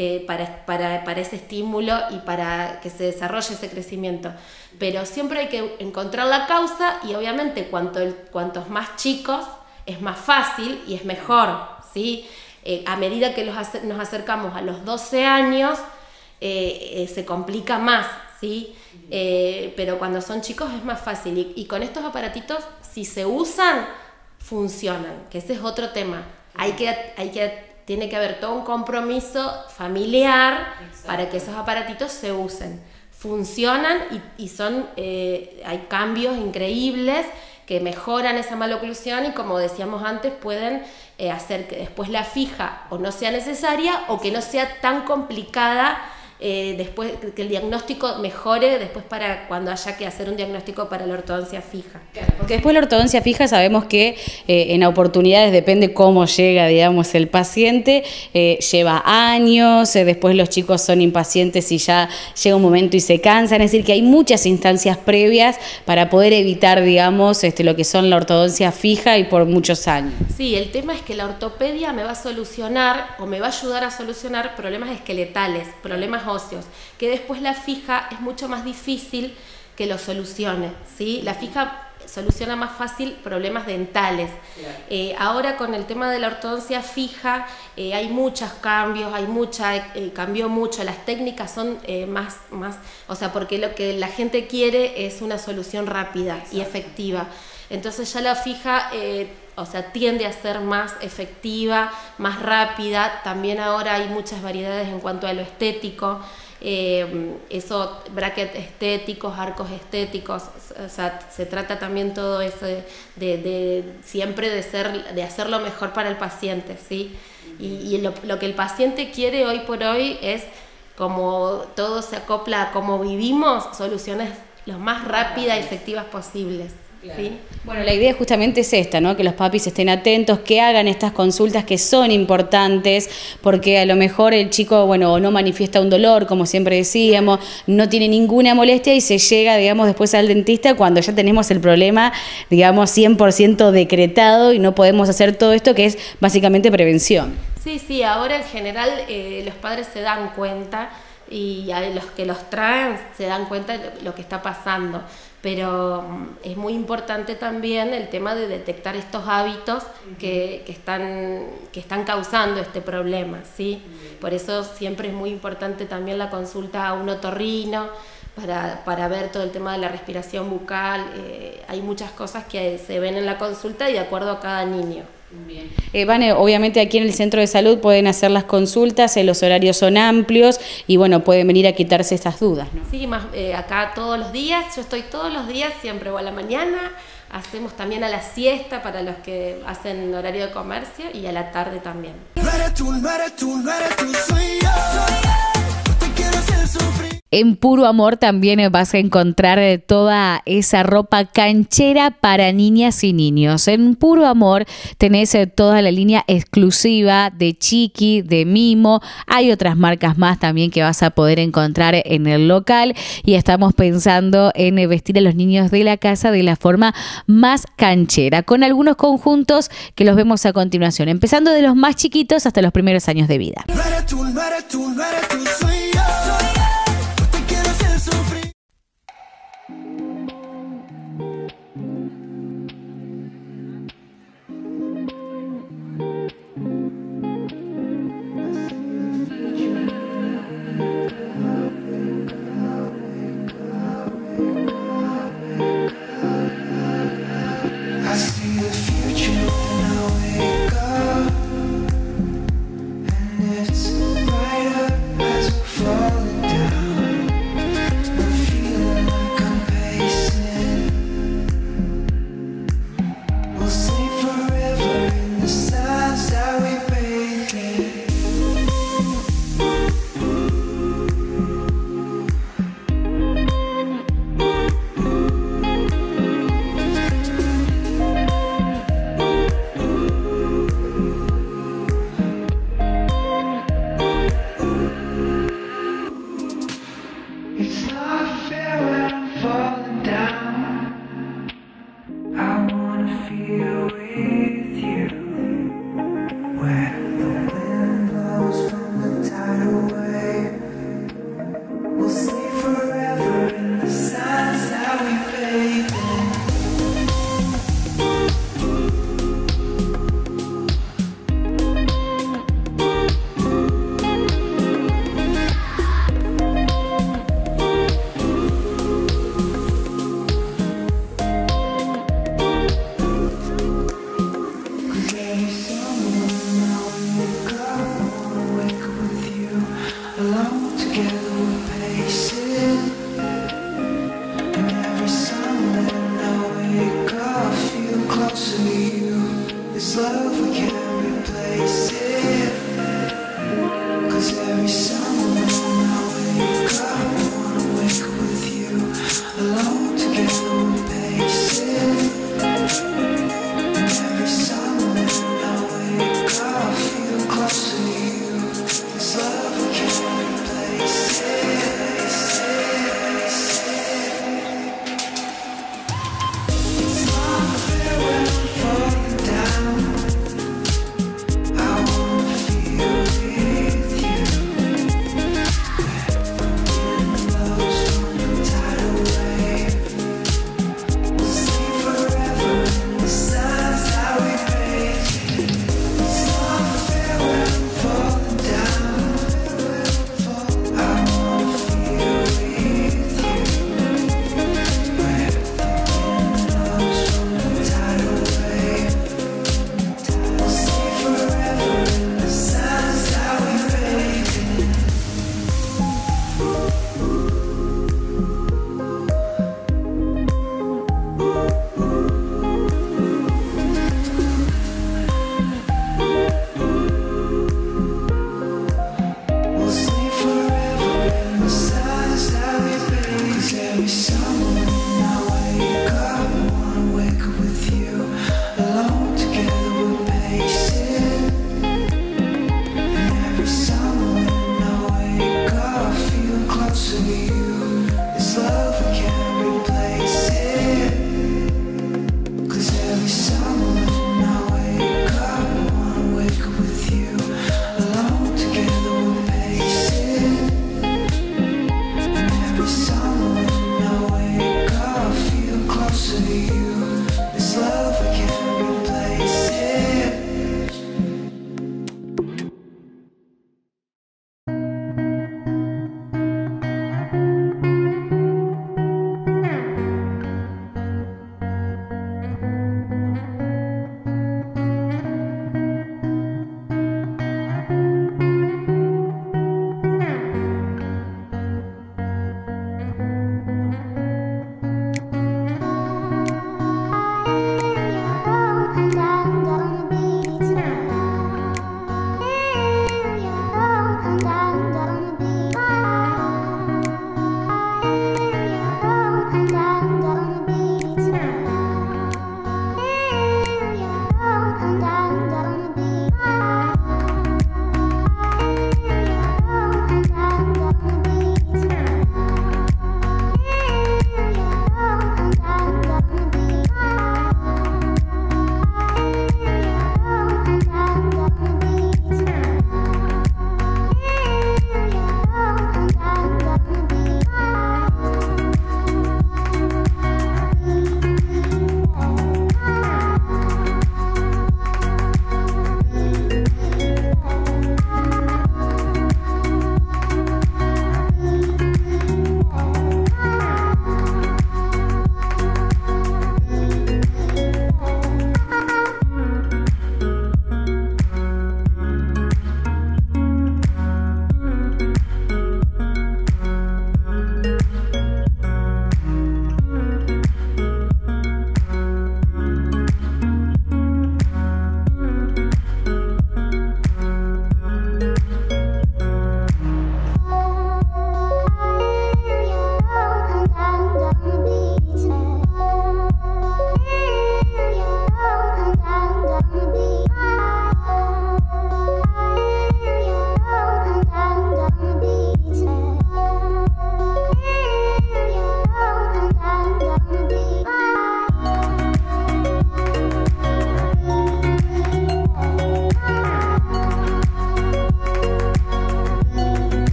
para ese estímulo y para que se desarrolle ese crecimiento. Pero siempre hay que encontrar la causa y obviamente cuantos más chicos es más fácil y es mejor, ¿sí? A medida que nos acercamos a los 12 años, se complica más, ¿sí? Pero cuando son chicos es más fácil y con estos aparatitos, si se usan, funcionan, que ese es otro tema. Tiene que haber todo un compromiso familiar para que esos aparatitos se usen. Funcionan y hay cambios increíbles que mejoran esa maloclusión y, como decíamos antes, pueden hacer que después la fija o no sea necesaria o que no sea tan complicada, después que el diagnóstico mejore después para cuando haya que hacer un diagnóstico para la ortodoncia fija. Porque después la ortodoncia fija sabemos que en oportunidades depende cómo llega, digamos, el paciente, lleva años, después los chicos son impacientes y ya llega un momento y se cansan, es decir que hay muchas instancias previas para poder evitar, digamos, lo que son la ortodoncia fija y por muchos años. Sí, el tema es que la ortopedia me va a solucionar o me va a ayudar a solucionar problemas esqueletales, problemas óseos, que después la fija es mucho más difícil que lo solucione, ¿sí? La fija soluciona más fácil problemas dentales. Ahora con el tema de la ortodoncia fija hay muchos cambios, cambió mucho, las técnicas son más, o sea, porque lo que la gente quiere es una solución rápida y efectiva. Entonces ya la fija tiende a ser más efectiva, más rápida. También ahora hay muchas variedades en cuanto a lo estético, bracket estéticos, arcos estéticos, o sea, se trata también todo eso siempre de hacerlo mejor para el paciente, ¿sí? Y lo que el paciente quiere hoy por hoy es, como todo se acopla a cómo vivimos, soluciones lo más rápidas y efectivas posibles. ¿sí? Bueno, la idea justamente es esta, ¿no? Que los papis estén atentos, que hagan estas consultas que son importantes, porque a lo mejor el chico, bueno, o no manifiesta un dolor, como siempre decíamos, no tiene ninguna molestia y se llega, digamos, después al dentista cuando ya tenemos el problema, digamos, 100% decretado y no podemos hacer todo esto que es básicamente prevención. Sí, ahora en general los padres se dan cuenta y a los que los traen se dan cuenta de lo que está pasando. Pero es muy importante también el tema de detectar estos hábitos que están causando este problema, ¿sí? Por eso siempre es muy importante también la consulta a un otorrino para ver todo el tema de la respiración bucal. Hay muchas cosas que se ven en la consulta y de acuerdo a cada niño. Bien. Vane, obviamente aquí en el centro de salud pueden hacer las consultas, los horarios son amplios y bueno, pueden venir a quitarse estas dudas, ¿no? Sí, acá todos los días, yo estoy todos los días, siempre o a la mañana, hacemos también a la siesta para los que hacen horario de comercio y a la tarde también. No eres tú, no eres tú, no eres tú, soy yo. No te quiero hacer sufrir. En Puro Amor también vas a encontrar toda esa ropa canchera para niñas y niños. En Puro Amor tenés toda la línea exclusiva de Chiqui, de Mimo. Hay otras marcas más también que vas a poder encontrar en el local y estamos pensando en vestir a los niños de la casa de la forma más canchera, con algunos conjuntos que los vemos a continuación, empezando de los más chiquitos hasta los primeros años de vida. No eres tú, no eres tú, no eres tú, soy yo. No te quiero hacer sufrir. I see the future when I wake up, and it's brighter as we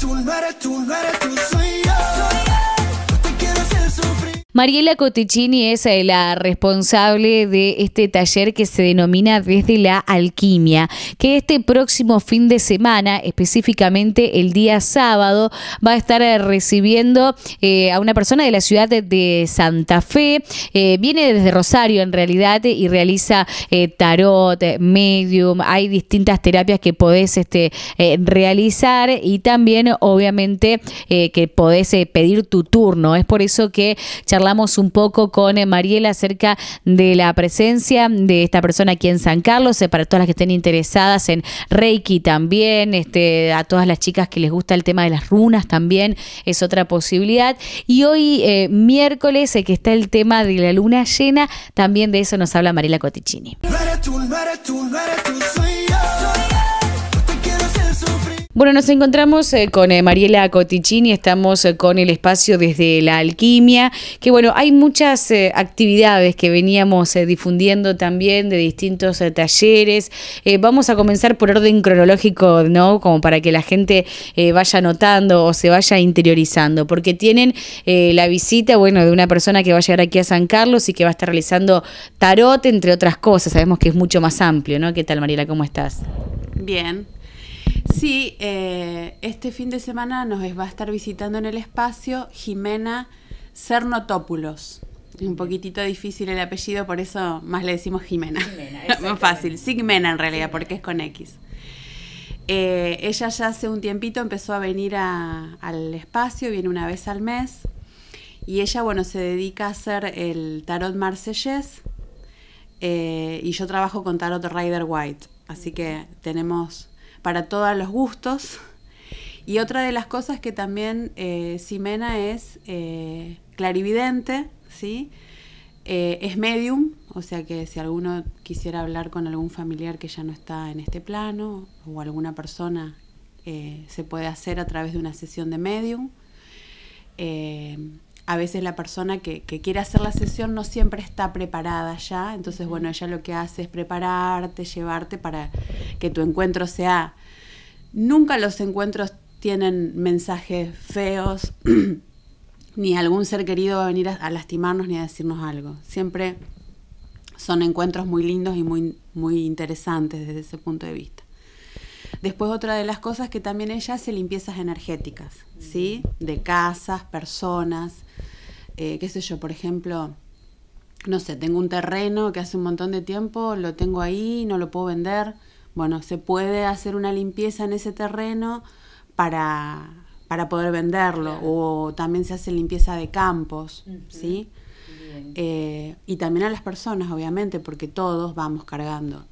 tú, no eres tú, no eres tú, soy yo. No te quiero hacer sufrir. Mariela Coticini es la responsable de este taller que se denomina Desde la Alquimia, que este próximo fin de semana, específicamente el día sábado, va a estar recibiendo a una persona de la ciudad de Santa Fe. Viene desde Rosario en realidad y realiza tarot, medium, hay distintas terapias que podés realizar y también obviamente que podés pedir tu turno. Es por eso que charlamos un poco con Mariela acerca de la presencia de esta persona aquí en San Carlos, para todas las que estén interesadas en Reiki también, a todas las chicas que les gusta el tema de las runas también es otra posibilidad. Y hoy miércoles, que está el tema de la luna llena, también de eso nos habla Mariela Coticini. No eres tú, no eres tú, no eres tú, soy yo. No te quiero hacer sufrir. Bueno, nos encontramos con Mariela Coticini, estamos con el espacio Desde la Alquimia, que bueno, hay muchas actividades que veníamos difundiendo también de distintos talleres. Vamos a comenzar por orden cronológico, ¿no? Como para que la gente vaya notando o se vaya interiorizando, porque tienen la visita, bueno, de una persona que va a llegar aquí a San Carlos y que va a estar realizando tarot, entre otras cosas. Sabemos que es mucho más amplio, ¿no? ¿Qué tal, Mariela? ¿Cómo estás? Bien. Sí, este fin de semana nos va a estar visitando en el espacio Jimena Cernotopoulos. Es un poquitito difícil el apellido, por eso más le decimos Jimena. Más fácil, Sigmena en realidad, porque es con X. Ella ya hace un tiempito empezó a venir al espacio, viene una vez al mes. Y ella, bueno, se dedica a hacer el tarot marsellés. Y yo trabajo con tarot Rider White. Así que tenemos para todos los gustos. Y otra de las cosas que también Ximena es clarividente, ¿sí? Es medium, o sea que si alguno quisiera hablar con algún familiar que ya no está en este plano o alguna persona, se puede hacer a través de una sesión de medium. A veces la persona que quiere hacer la sesión no siempre está preparada ya, entonces bueno, ella lo que hace es prepararte, llevarte para que tu encuentro sea... Nunca los encuentros tienen mensajes feos, ni algún ser querido va a venir a lastimarnos ni a decirnos algo. Siempre son encuentros muy lindos y muy, muy interesantes desde ese punto de vista. Después otra de las cosas que también ella hace limpiezas energéticas, ¿sí? De casas, personas, qué sé yo, por ejemplo, no sé, tengo un terreno que hace un montón de tiempo, lo tengo ahí, no lo puedo vender. Bueno, se puede hacer una limpieza en ese terreno para poder venderlo, o también se hace limpieza de campos, ¿sí? Y también a las personas, obviamente, porque todos vamos cargando.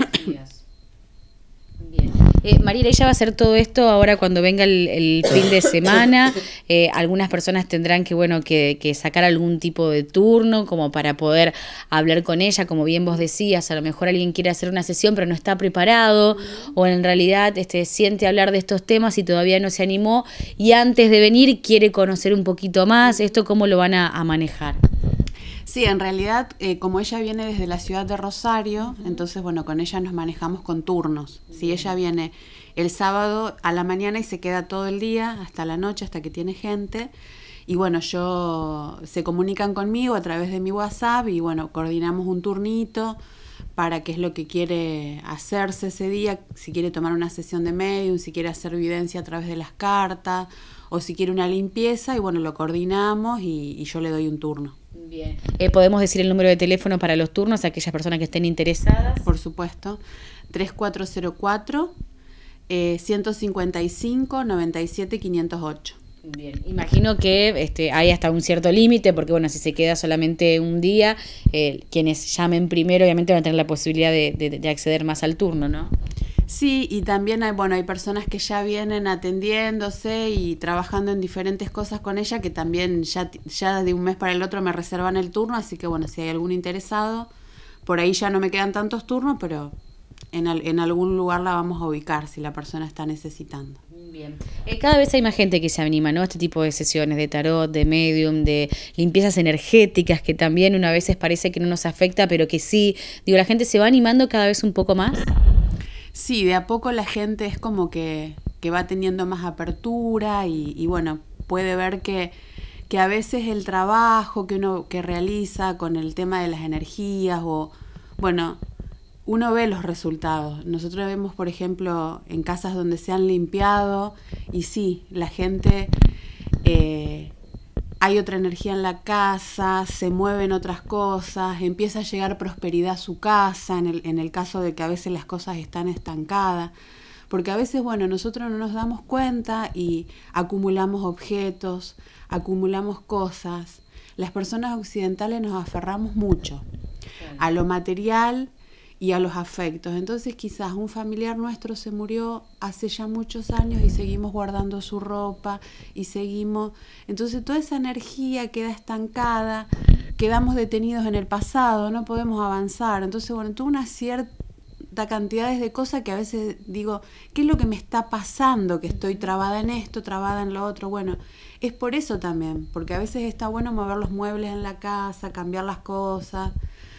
Bien. Mariela, ella va a hacer todo esto ahora cuando venga el fin de semana. Algunas personas tendrán que sacar algún tipo de turno como para poder hablar con ella, como bien vos decías. A lo mejor alguien quiere hacer una sesión pero no está preparado, o en realidad siente hablar de estos temas y todavía no se animó, y antes de venir quiere conocer un poquito más. ¿Esto cómo lo van a manejar? Sí, en realidad, como ella viene desde la ciudad de Rosario, entonces, bueno, con ella nos manejamos con turnos. Si ella viene el sábado a la mañana y se queda todo el día, hasta la noche, hasta que tiene gente, y bueno, se comunican conmigo a través de mi WhatsApp y bueno, coordinamos un turnito para qué es lo que quiere hacerse ese día, si quiere tomar una sesión de medium, si quiere hacer evidencia a través de las cartas, o si quiere una limpieza, y bueno, lo coordinamos y yo le doy un turno. Bien. ¿Podemos decir el número de teléfono para los turnos a aquellas personas que estén interesadas? Por supuesto, 3404 155 97 508. Bien, imagino que hay hasta un cierto límite, porque bueno, si se queda solamente un día, quienes llamen primero obviamente van a tener la posibilidad de acceder más al turno, ¿no? Sí, y también hay personas que ya vienen atendiéndose y trabajando en diferentes cosas con ella, que también ya de un mes para el otro me reservan el turno, así que bueno, si hay algún interesado, por ahí ya no me quedan tantos turnos, pero en algún lugar la vamos a ubicar si la persona está necesitando. Bien. Cada vez hay más gente que se anima, ¿no? Este tipo de sesiones de tarot, de medium, de limpiezas energéticas, que también una veces parece que no nos afecta, pero que sí. Digo, la gente se va animando cada vez un poco más. Sí, de a poco la gente es como que que va teniendo más apertura y bueno, puede ver que a veces el trabajo que uno que realiza con el tema de las energías o, bueno, uno ve los resultados. Nosotros vemos, por ejemplo, en casas donde se han limpiado y sí, la gente, hay otra energía en la casa, se mueven otras cosas, empieza a llegar prosperidad a su casa, en el caso de que a veces las cosas están estancadas. Porque a veces, bueno, nosotros no nos damos cuenta y acumulamos objetos, acumulamos cosas. Las personas occidentales nos aferramos mucho a lo material y a los afectos. Entonces quizás un familiar nuestro se murió hace ya muchos años y seguimos guardando su ropa y seguimos. Entonces toda esa energía queda estancada, quedamos detenidos en el pasado, no podemos avanzar. Entonces, bueno, toda una cierta cantidades de cosas que a veces digo, ¿qué es lo que me está pasando? Que estoy trabada en esto, trabada en lo otro. Bueno, es por eso también, porque a veces está bueno mover los muebles en la casa, cambiar las cosas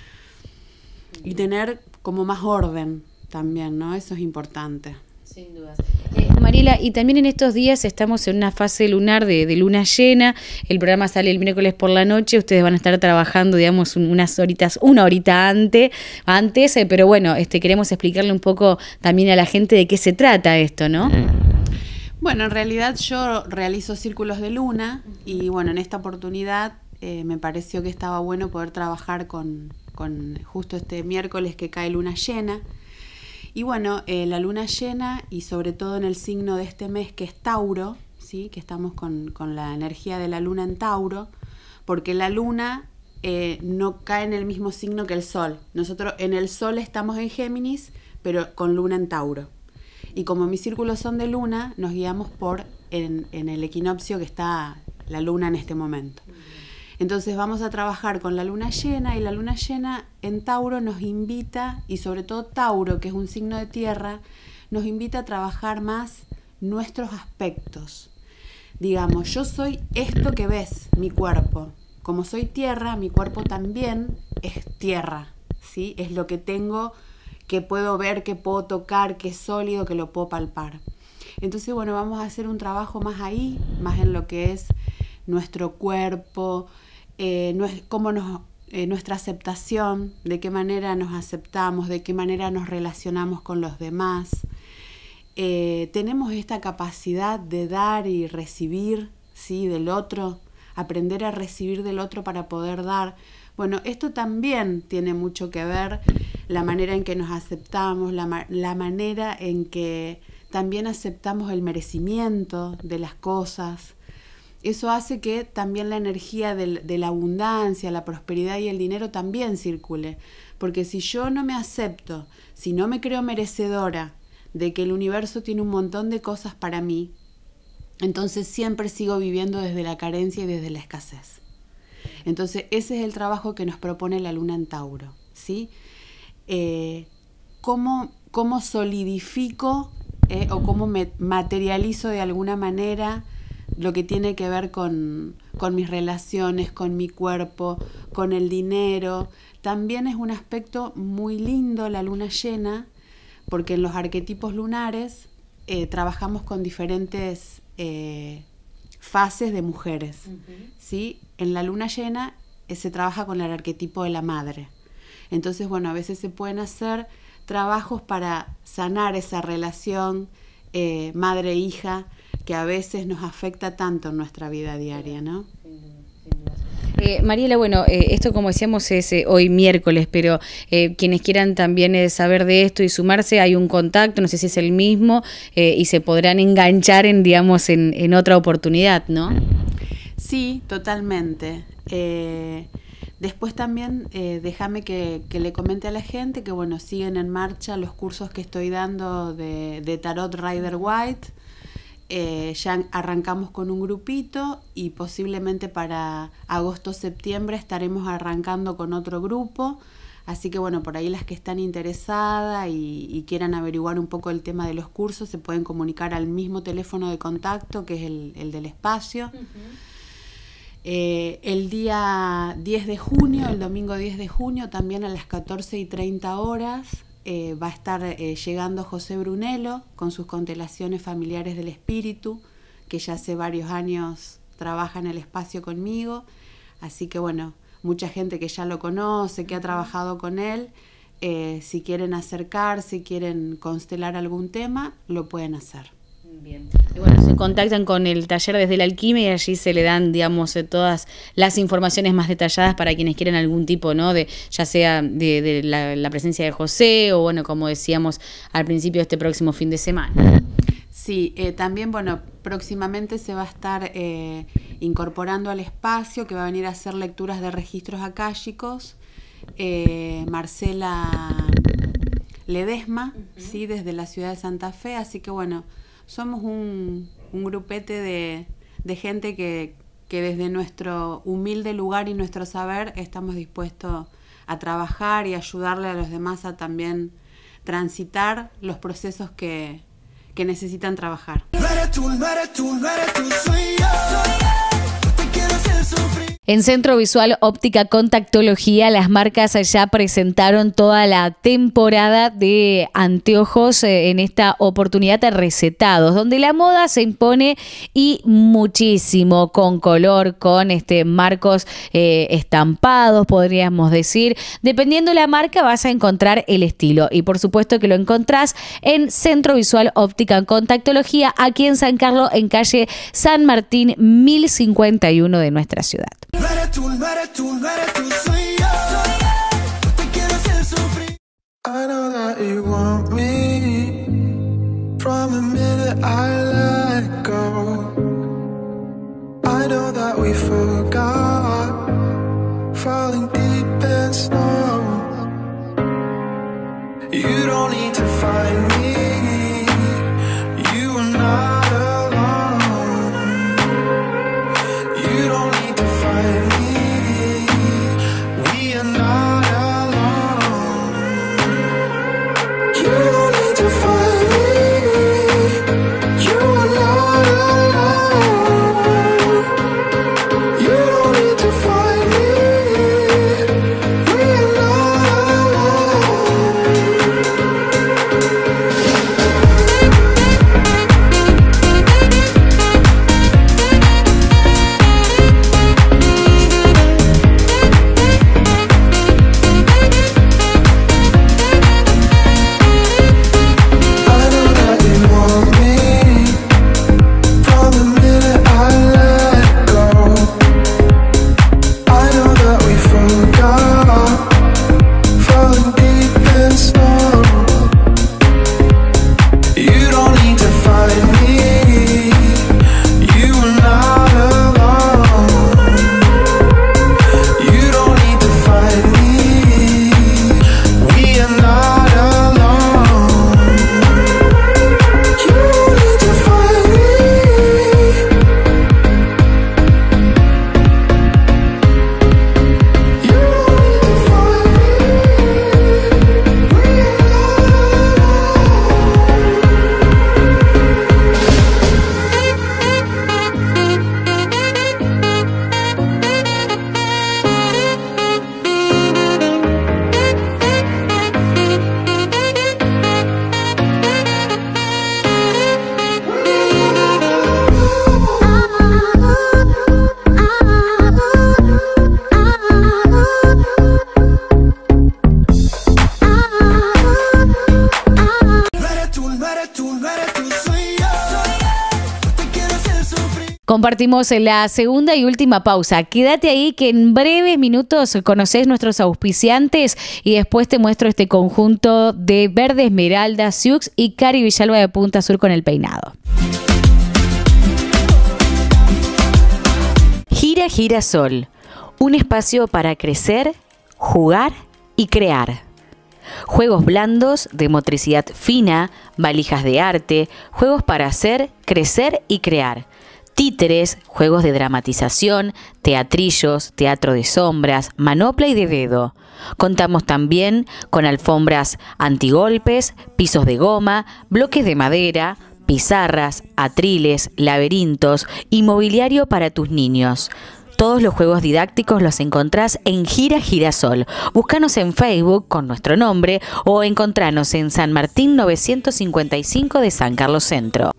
y tener como más orden también, ¿no? Eso es importante. Sin dudas. Mariela, y también en estos días estamos en una fase lunar de luna llena. El programa sale el miércoles por la noche. Ustedes van a estar trabajando, digamos, unas horitas, una horita antes, pero bueno, queremos explicarle un poco también a la gente de qué se trata esto, ¿no? Bueno, en realidad yo realizo círculos de luna y bueno, en esta oportunidad me pareció que estaba bueno poder trabajar con justo este miércoles que cae luna llena. Y bueno, la luna llena y sobre todo en el signo de este mes que es Tauro, ¿sí? Que estamos con la energía de la luna en Tauro, porque la luna no cae en el mismo signo que el sol. Nosotros en el sol estamos en Géminis, pero con luna en Tauro. Y como mis círculos son de luna, nos guiamos en el equinoccio que está la luna en este momento. Entonces vamos a trabajar con la luna llena y la luna llena en Tauro nos invita, y sobre todo Tauro, que es un signo de tierra, nos invita a trabajar más nuestros aspectos. Digamos, yo soy esto que ves, mi cuerpo. Como soy tierra, mi cuerpo también es tierra, ¿sí? Es lo que tengo, que puedo ver, que puedo tocar, que es sólido, que lo puedo palpar. Entonces, bueno, vamos a hacer un trabajo más ahí, más en lo que es nuestro cuerpo, nuestra aceptación, de qué manera nos aceptamos, de qué manera nos relacionamos con los demás. Tenemos esta capacidad de dar y recibir, ¿sí? Del otro, aprender a recibir del otro para poder dar. Bueno, esto también tiene mucho que ver, la manera en que nos aceptamos, la manera en que también aceptamos el merecimiento de las cosas. Eso hace que también la energía de la abundancia, la prosperidad y el dinero también circule. Porque si yo no me acepto, si no me creo merecedora de que el universo tiene un montón de cosas para mí, entonces siempre sigo viviendo desde la carencia y desde la escasez. Entonces ese es el trabajo que nos propone la luna en Tauro, ¿sí? ¿Cómo solidifico o cómo me materializo de alguna manera lo que tiene que ver con mis relaciones, con mi cuerpo, con el dinero? También es un aspecto muy lindo la luna llena, porque en los arquetipos lunares trabajamos con diferentes fases de mujeres, ¿sí? En la luna llena se trabaja con el arquetipo de la madre. Entonces, bueno, a veces se pueden hacer trabajos para sanar esa relación madre-hija, que a veces nos afecta tanto en nuestra vida diaria, ¿no? Mariela, bueno, esto como decíamos es hoy miércoles, pero quienes quieran también saber de esto y sumarse, hay un contacto, no sé si es el mismo, y se podrán enganchar en otra oportunidad, ¿no? Sí, totalmente. Después también déjame que le comente a la gente que bueno, siguen en marcha los cursos que estoy dando de Tarot Rider White. Ya arrancamos con un grupito y posiblemente para agosto-septiembre estaremos arrancando con otro grupo, así que bueno, por ahí las que están interesadas y quieran averiguar un poco el tema de los cursos se pueden comunicar al mismo teléfono de contacto que es el del espacio. El día 10 de junio, el domingo 10 de junio, también a las 14:30 horas, va a estar llegando José Brunello con sus constelaciones familiares del espíritu, que ya hace varios años trabaja en el espacio conmigo. Así que bueno, mucha gente que ya lo conoce, que ha trabajado con él, si quieren acercarse, quieren constelar algún tema, lo pueden hacer. Bien. Y bueno, se contactan con el taller Desde la Alquimia y allí se le dan, digamos, todas las informaciones más detalladas para quienes quieren algún tipo, ¿no? De, ya sea de la presencia de José o, bueno, como decíamos al principio, este próximo fin de semana. Sí, también, bueno, próximamente se va a estar incorporando al espacio, que va a venir a hacer lecturas de registros akáshicos, Marcela Ledesma, ¿sí? Desde la ciudad de Santa Fe. Así que bueno, somos un grupete de gente que desde nuestro humilde lugar y nuestro saber estamos dispuestos a trabajar y ayudarle a los demás a también transitar los procesos que necesitan trabajar. No eres tú, no eres tú, no eres tú, soy yo. No te quiero hacer sufrir. En Centro Visual Óptica Contactología, las marcas ya presentaron toda la temporada de anteojos en esta oportunidad de recetados, donde la moda se impone y muchísimo, con color, con marcos estampados, podríamos decir. Dependiendo de la marca vas a encontrar el estilo y por supuesto que lo encontrás en Centro Visual Óptica Contactología, aquí en San Carlos, en calle San Martín 1051 de nuestra ciudad. No eres tú, no eres tú, no eres tú, soy yo. No te quiero hacer sufrir. I know that you want me from the minute I let go. I know that we forgot, falling deep in snow. You don't need to find me, you are not alone. You don't need to find me, we are not alone. You don't need to find me, you are not alone. You don't need to find me, we are not alone. I know that you want me from the minute I let go. I know that we forgot, falling deep in snow. You don't need to find me, you are not alone. You don't need to find me, we are not alone. You don't need to find me, you don't need to find me, we are No eres tú, no eres tú, no eres tú, soy yo. No te quiero hacer sufrir. Compartimos la segunda y última pausa. Quédate ahí que en breves minutos conocés nuestros auspiciantes y después te muestro este conjunto de Verde Esmeralda, Siux y Cari Villalba de Punta Sur con el peinado. Gira Girasol, un espacio para crecer, jugar y crear. Juegos blandos de motricidad fina, valijas de arte, juegos para hacer, crecer y crear. Títeres, juegos de dramatización, teatrillos, teatro de sombras, manopla y de dedo. Contamos también con alfombras antigolpes, pisos de goma, bloques de madera, pizarras, atriles, laberintos y mobiliario para tus niños. Todos los juegos didácticos los encontrás en Gira Girasol. Búscanos en Facebook con nuestro nombre o encontranos en San Martín 955 de San Carlos Centro.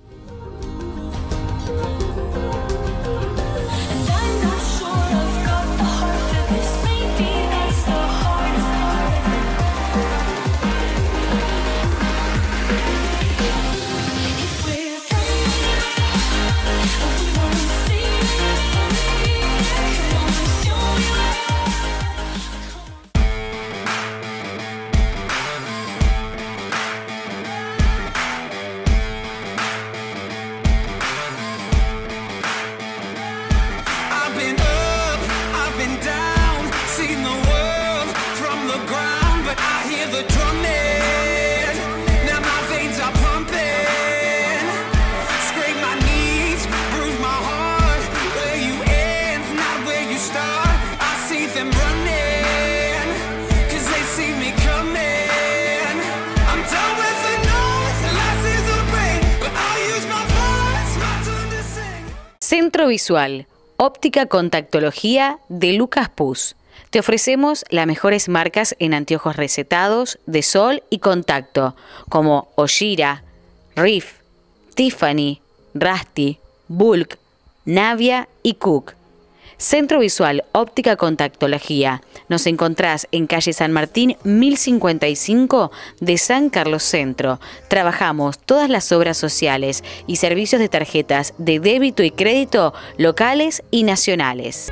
Centro Visual, óptica contactología de Lucas Puz. Te ofrecemos las mejores marcas en anteojos recetados, de sol y contacto, como Oshira, Riff, Tiffany, Rusty, Bulk, Navia y Cook. Centro Visual, óptica contactología. Nos encontrás en calle San Martín 1055 de San Carlos Centro. Trabajamos todas las obras sociales y servicios de tarjetas de débito y crédito locales y nacionales.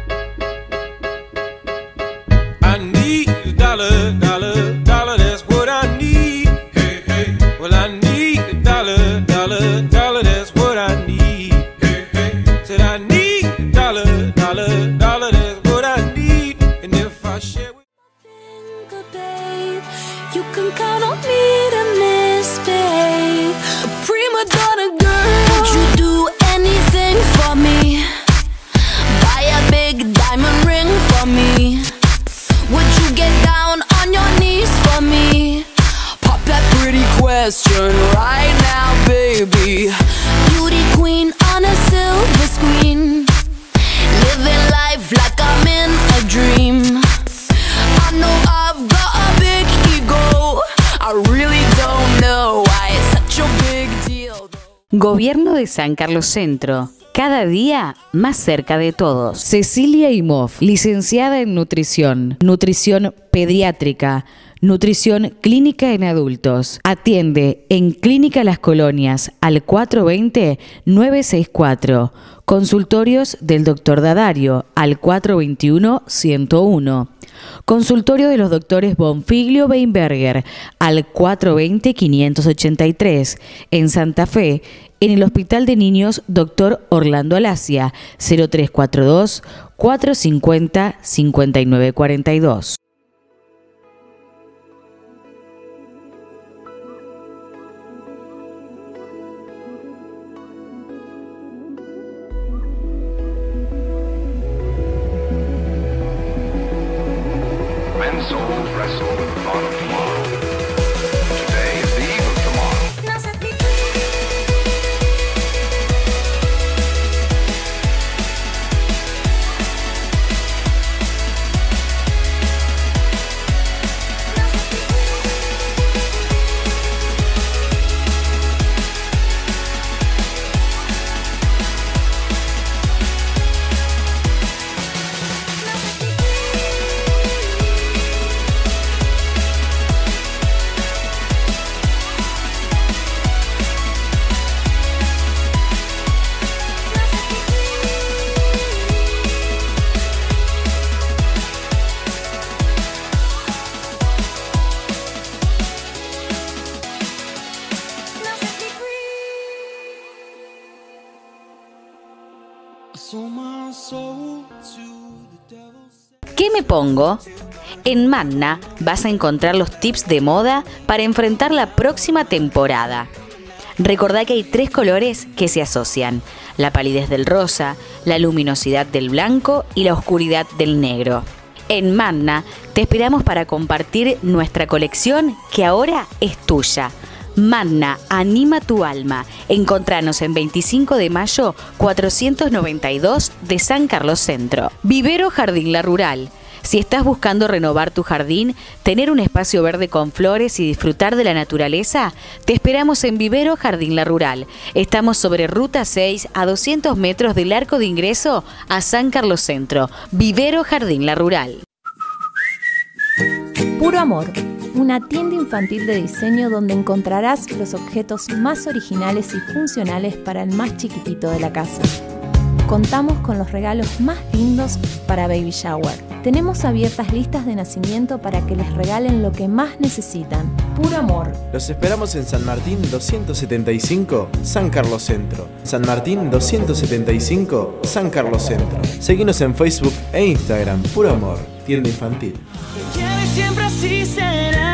I need a dollar, dollar, dollar, that's what I need. Hey, hey. Well, I need a dollar, dollar, dollar, that's what I need. Hey, hey. Said I need a dollar, dollar, dollar, that's what I need. And if I share with You can count on me to misbehave. A prima donna girl. Would you do anything for me? Buy a big diamond ring for me. Would you get down on your knees for me? Pop that pretty question right now, baby. Beauty queen on a silver screen. Living life like I'm in a dream. I know I've got a big ego. I really don't know why it's such a big deal. Gobierno de San Carlos Centro. Cada día más cerca de todos. Cecilia Imhoff, licenciada en nutrición, nutrición pediátrica, nutrición clínica en adultos. Atiende en Clínica Las Colonias al 420-964. Consultorios del Dr. Dadario al 421-101. Consultorio de los doctores Bonfiglio Weinberger al 420-583. En Santa Fe, en el Hospital de Niños Dr. Orlando Alasia, 0342-450-5942. Men souls wrestle with the thought of tomorrow. Today is the eve of tomorrow. ¿Qué me pongo? En Manna vas a encontrar los tips de moda para enfrentar la próxima temporada. Recordá que hay 3 colores que se asocian: la palidez del rosa, la luminosidad del blanco y la oscuridad del negro. En Manna te esperamos para compartir nuestra colección que ahora es tuya. Magna, anima tu alma. Encontranos en 25 de mayo 492 de San Carlos Centro. Vivero Jardín La Rural. Si estás buscando renovar tu jardín, tener un espacio verde con flores y disfrutar de la naturaleza, te esperamos en Vivero Jardín La Rural. Estamos sobre Ruta 6 a 200 metros del arco de ingreso a San Carlos Centro. Vivero Jardín La Rural. Puro Amor, una tienda infantil de diseño donde encontrarás los objetos más originales y funcionales para el más chiquitito de la casa. Contamos con los regalos más lindos para Baby Shower. Tenemos abiertas listas de nacimiento para que les regalen lo que más necesitan. Puro Amor. Los esperamos en San Martín 275, San Carlos Centro. San Martín 275, San Carlos Centro. Seguinos en Facebook e Instagram. Puro Amor, tienda infantil. Y siempre así será.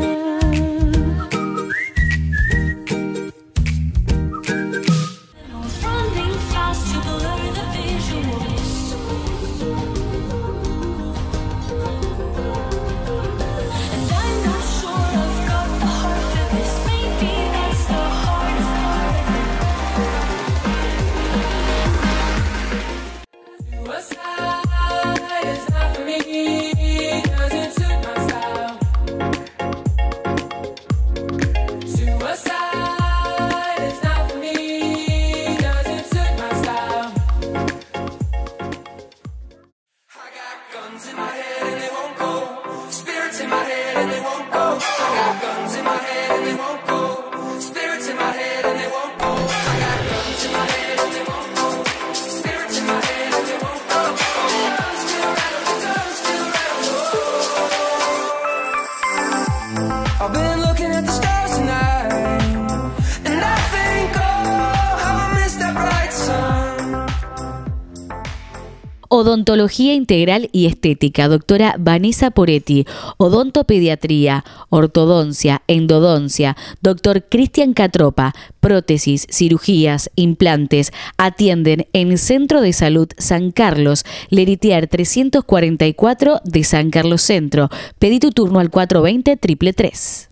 Odontología integral y estética, doctora Vanessa Poretti. Odontopediatría, ortodoncia, endodoncia, doctor Cristian Catropa. Prótesis, cirugías, implantes. Atienden en Centro de Salud San Carlos, Leritier 344 de San Carlos Centro. Pedí tu turno al 420-333.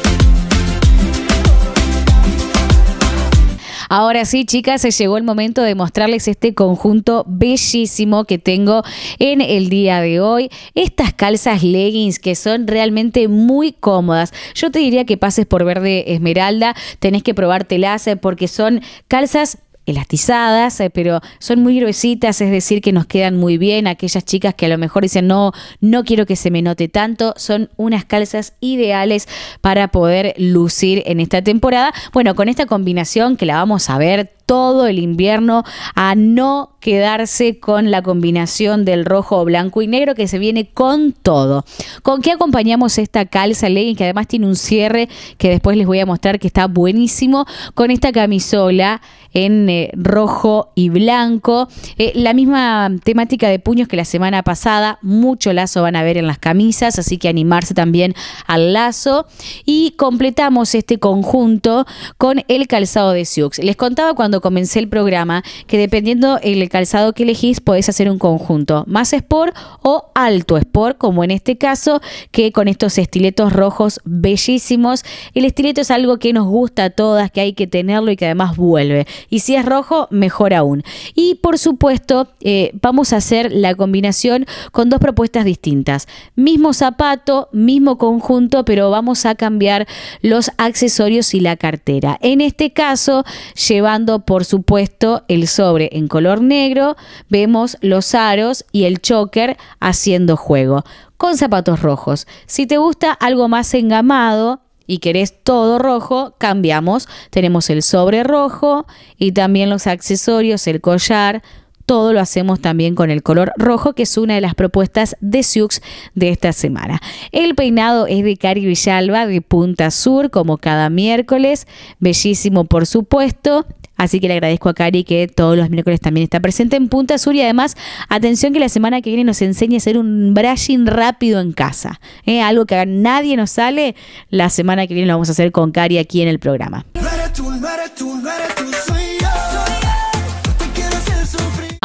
Ahora sí, chicas, se llegó el momento de mostrarles este conjunto bellísimo que tengo en el día de hoy. Estas calzas leggings que son realmente muy cómodas. Yo te diría que pases por Verde Esmeralda, tenés que probártelas porque son calzas elastizadas, pero son muy gruesitas, es decir, que nos quedan muy bien. Aquellas chicas que a lo mejor dicen no quiero que se me note tanto, son unas calzas ideales para poder lucir en esta temporada. Bueno, con esta combinación que la vamos a ver todo el invierno, a no quedarse con la combinación del rojo, blanco y negro que se viene con todo. ¿Con qué acompañamos esta calza legging que además tiene un cierre que después les voy a mostrar que está buenísimo? Con esta camisola en rojo y blanco, la misma temática de puños que la semana pasada, mucho lazo van a ver en las camisas, así que animarse también al lazo. Y completamos este conjunto con el calzado de Sioux. Les contaba cuando comencé el programa que dependiendo el calzado que elegís podés hacer un conjunto más sport o alto sport, como en este caso, que con estos estiletos rojos bellísimos. El estileto es algo que nos gusta a todas, que hay que tenerlo y que además vuelve, y si es rojo mejor aún. Y por supuesto vamos a hacer la combinación con dos propuestas distintas, mismo zapato, mismo conjunto, pero vamos a cambiar los accesorios y la cartera. En este caso, llevando por supuesto el sobre en color negro, vemos los aros y el choker haciendo juego con zapatos rojos. Si te gusta algo más engamado y querés todo rojo, cambiamos. Tenemos el sobre rojo y también los accesorios, el collar. Todo lo hacemos también con el color rojo, que es una de las propuestas de Sioux de esta semana. El peinado es de Cari Villalba de Punta Sur, como cada miércoles. Bellísimo, por supuesto. Así que le agradezco a Cari que todos los miércoles también está presente en Punta Sur. Y además, atención que la semana que viene nos enseñe a hacer un brushing rápido en casa. Algo que a nadie nos sale. La semana que viene lo vamos a hacer con Cari aquí en el programa.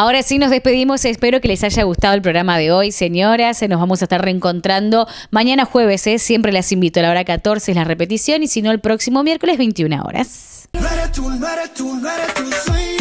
Ahora sí nos despedimos, espero que les haya gustado el programa de hoy, señoras, nos vamos a estar reencontrando mañana jueves, siempre las invito a la hora 14 es la repetición y si no el próximo miércoles 21 horas. No eres tú, no eres tú, no eres tú, soy yo.